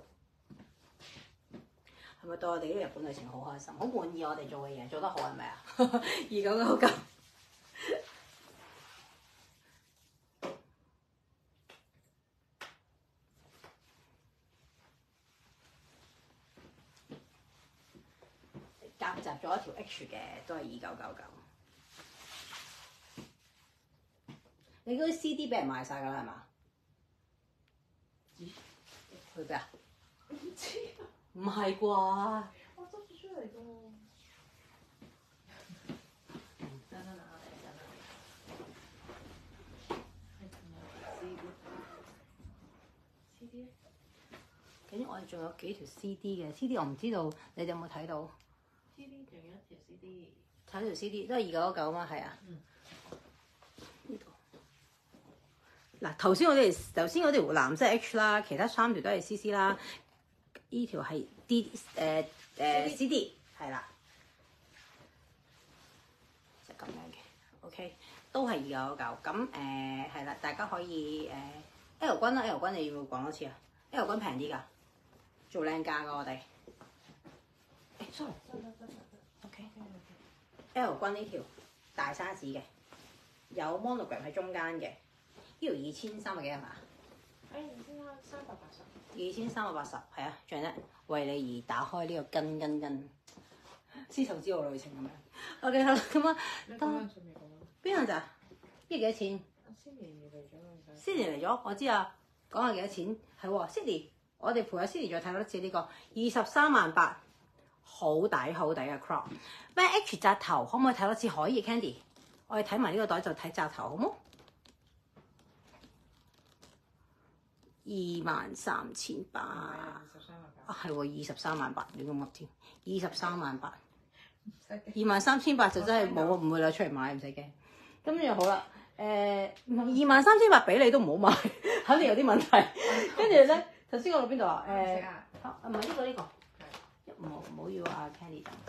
係咪對我哋啲日本旅程好開心，好滿意我哋做嘅嘢，做得好係咪啊？二九九九，夾雜咗一條 H 嘅，都係二九九九。你嗰啲 C D 俾人賣晒㗎啦，係嘛？去邊啊？ 唔知啊。 唔係啩？ 我執咗出嚟㗎喎。等等啊，等等。係同埋 C D。C D 咧？ 跟住我哋仲有幾條 C D 嘅 C D， 我唔知道你哋有冇睇到 ？C D 仲有一條 C D。 睇條 C D 都係二九九九嘛，係啊。 嗯。 呢度。嗱，頭先我哋頭先嗰條藍色 H 啦，其他三條都係 C C 啦。呢條係 D 誒誒 C D 係啦，就咁樣嘅 ，OK，都係二九九九。咁誒係啦，大家可以誒、呃、L 君啦 ，L 君你要唔要講多次啊 ？L 君平啲㗎，做靚價㗎我哋。誒，sorry，OK，L 君呢條大 size 嘅，有 monogram 喺中間嘅，呢條二千三百幾係嘛？ 誒，二千三百八十。 二千三百八十，係啊，仲有咧，為你而打開呢個根根根絲綢之路旅程咁樣。OK，好啦，咁啊， 你講緊仲未講啊？ 邊樣咋？呢幾多錢 Sydney 嚟咗啦 ？Sydney 嚟咗，我知啊。講下幾多錢？係喎 ，Sydney，我哋陪下 Sydney 再睇多次呢個二十三萬八，好抵好抵嘅 crop。咩 H 紮頭可唔可以睇多次？可以 ，Candy。我哋睇埋呢個袋就睇紮頭，好冇？二萬三千八，啊係喎，二十三萬八，亂咁噏添，二十三萬八，二萬三千八就真係冇唔會攞出嚟買，唔使驚。跟住好啦，誒二萬三千八俾你都唔好買，肯定有啲問題。跟住咧，頭先我到邊度啊？誒，唔係呢個呢個，唔好唔好要阿 Candy 等。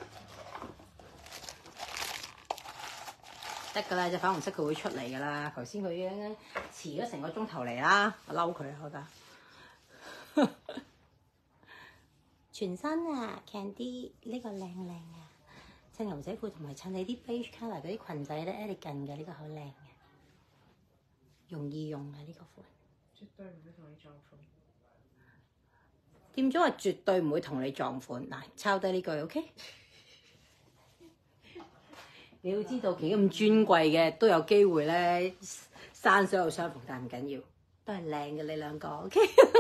得㗎啦，隻粉紅色佢會出嚟㗎啦。頭先佢已經遲咗成個鐘頭嚟啦，我嬲佢啊，我覺得。全身啊 ，Candy 呢個靚靚啊，襯牛仔褲同埋襯你啲 beige colour 嗰啲裙仔咧 elegant 嘅，呢個好靚嘅，容易用啊呢個款。 絕對唔會同你撞款。 店長話絕對唔會同你撞款，嗱，抄低呢句 OK。你要知道幾咁尊貴嘅都有機會咧，生所有相逢，但唔緊要，都係靚嘅你兩個 OK。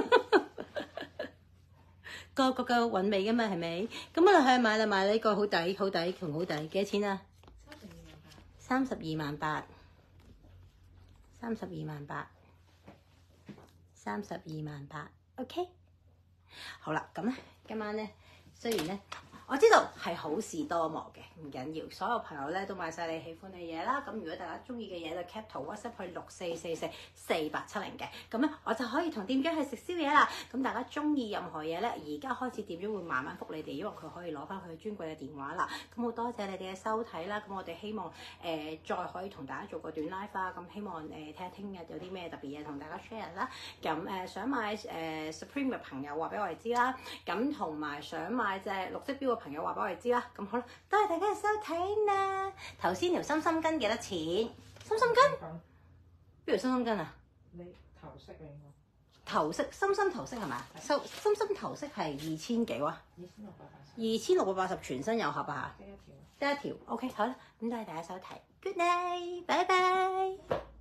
個個個韻味噶嘛，係咪？咁啊去買啦，買呢個好抵，好抵，同好抵，幾多錢啊？三十二萬八。三十二萬八。三十二萬八。OK。好啦，咁咧，今晚咧，雖然咧。我我知道係好事多磨嘅，唔緊要。所有朋友咧都買晒你喜歡嘅嘢啦。咁如果大家中意嘅嘢就 cap 圖 WhatsApp 去六四四四四八七零嘅，咁咧我就可以同店長去食宵夜啦。咁大家中意任何嘢咧，而家開始店長會慢慢覆你哋，因為佢可以攞翻佢尊貴嘅電話啦。咁好多謝你哋嘅收睇啦。咁我哋希望誒、呃、再可以同大家做個短 live 啦。咁希望誒睇下聽日有啲咩特別嘢同大家 share 啦。咁誒、呃、想買誒、呃、Supreme 嘅朋友話俾我哋知啦。咁同埋想買隻綠色錶嘅朋友話俾我哋知啦。咁好啦，多謝大家嘅收睇啦。頭先條心心巾幾多錢？心心巾？邊條心心巾啊？ 你頭飾嚟㗎？ 頭飾，心心頭飾係咪啊？心心心頭飾係二千幾喎？ 二千六百八十。 二千六百八十全身有盒啊嚇？ 得一條。 得一條。OK，好啦，咁多謝大家收睇。Good night，拜拜。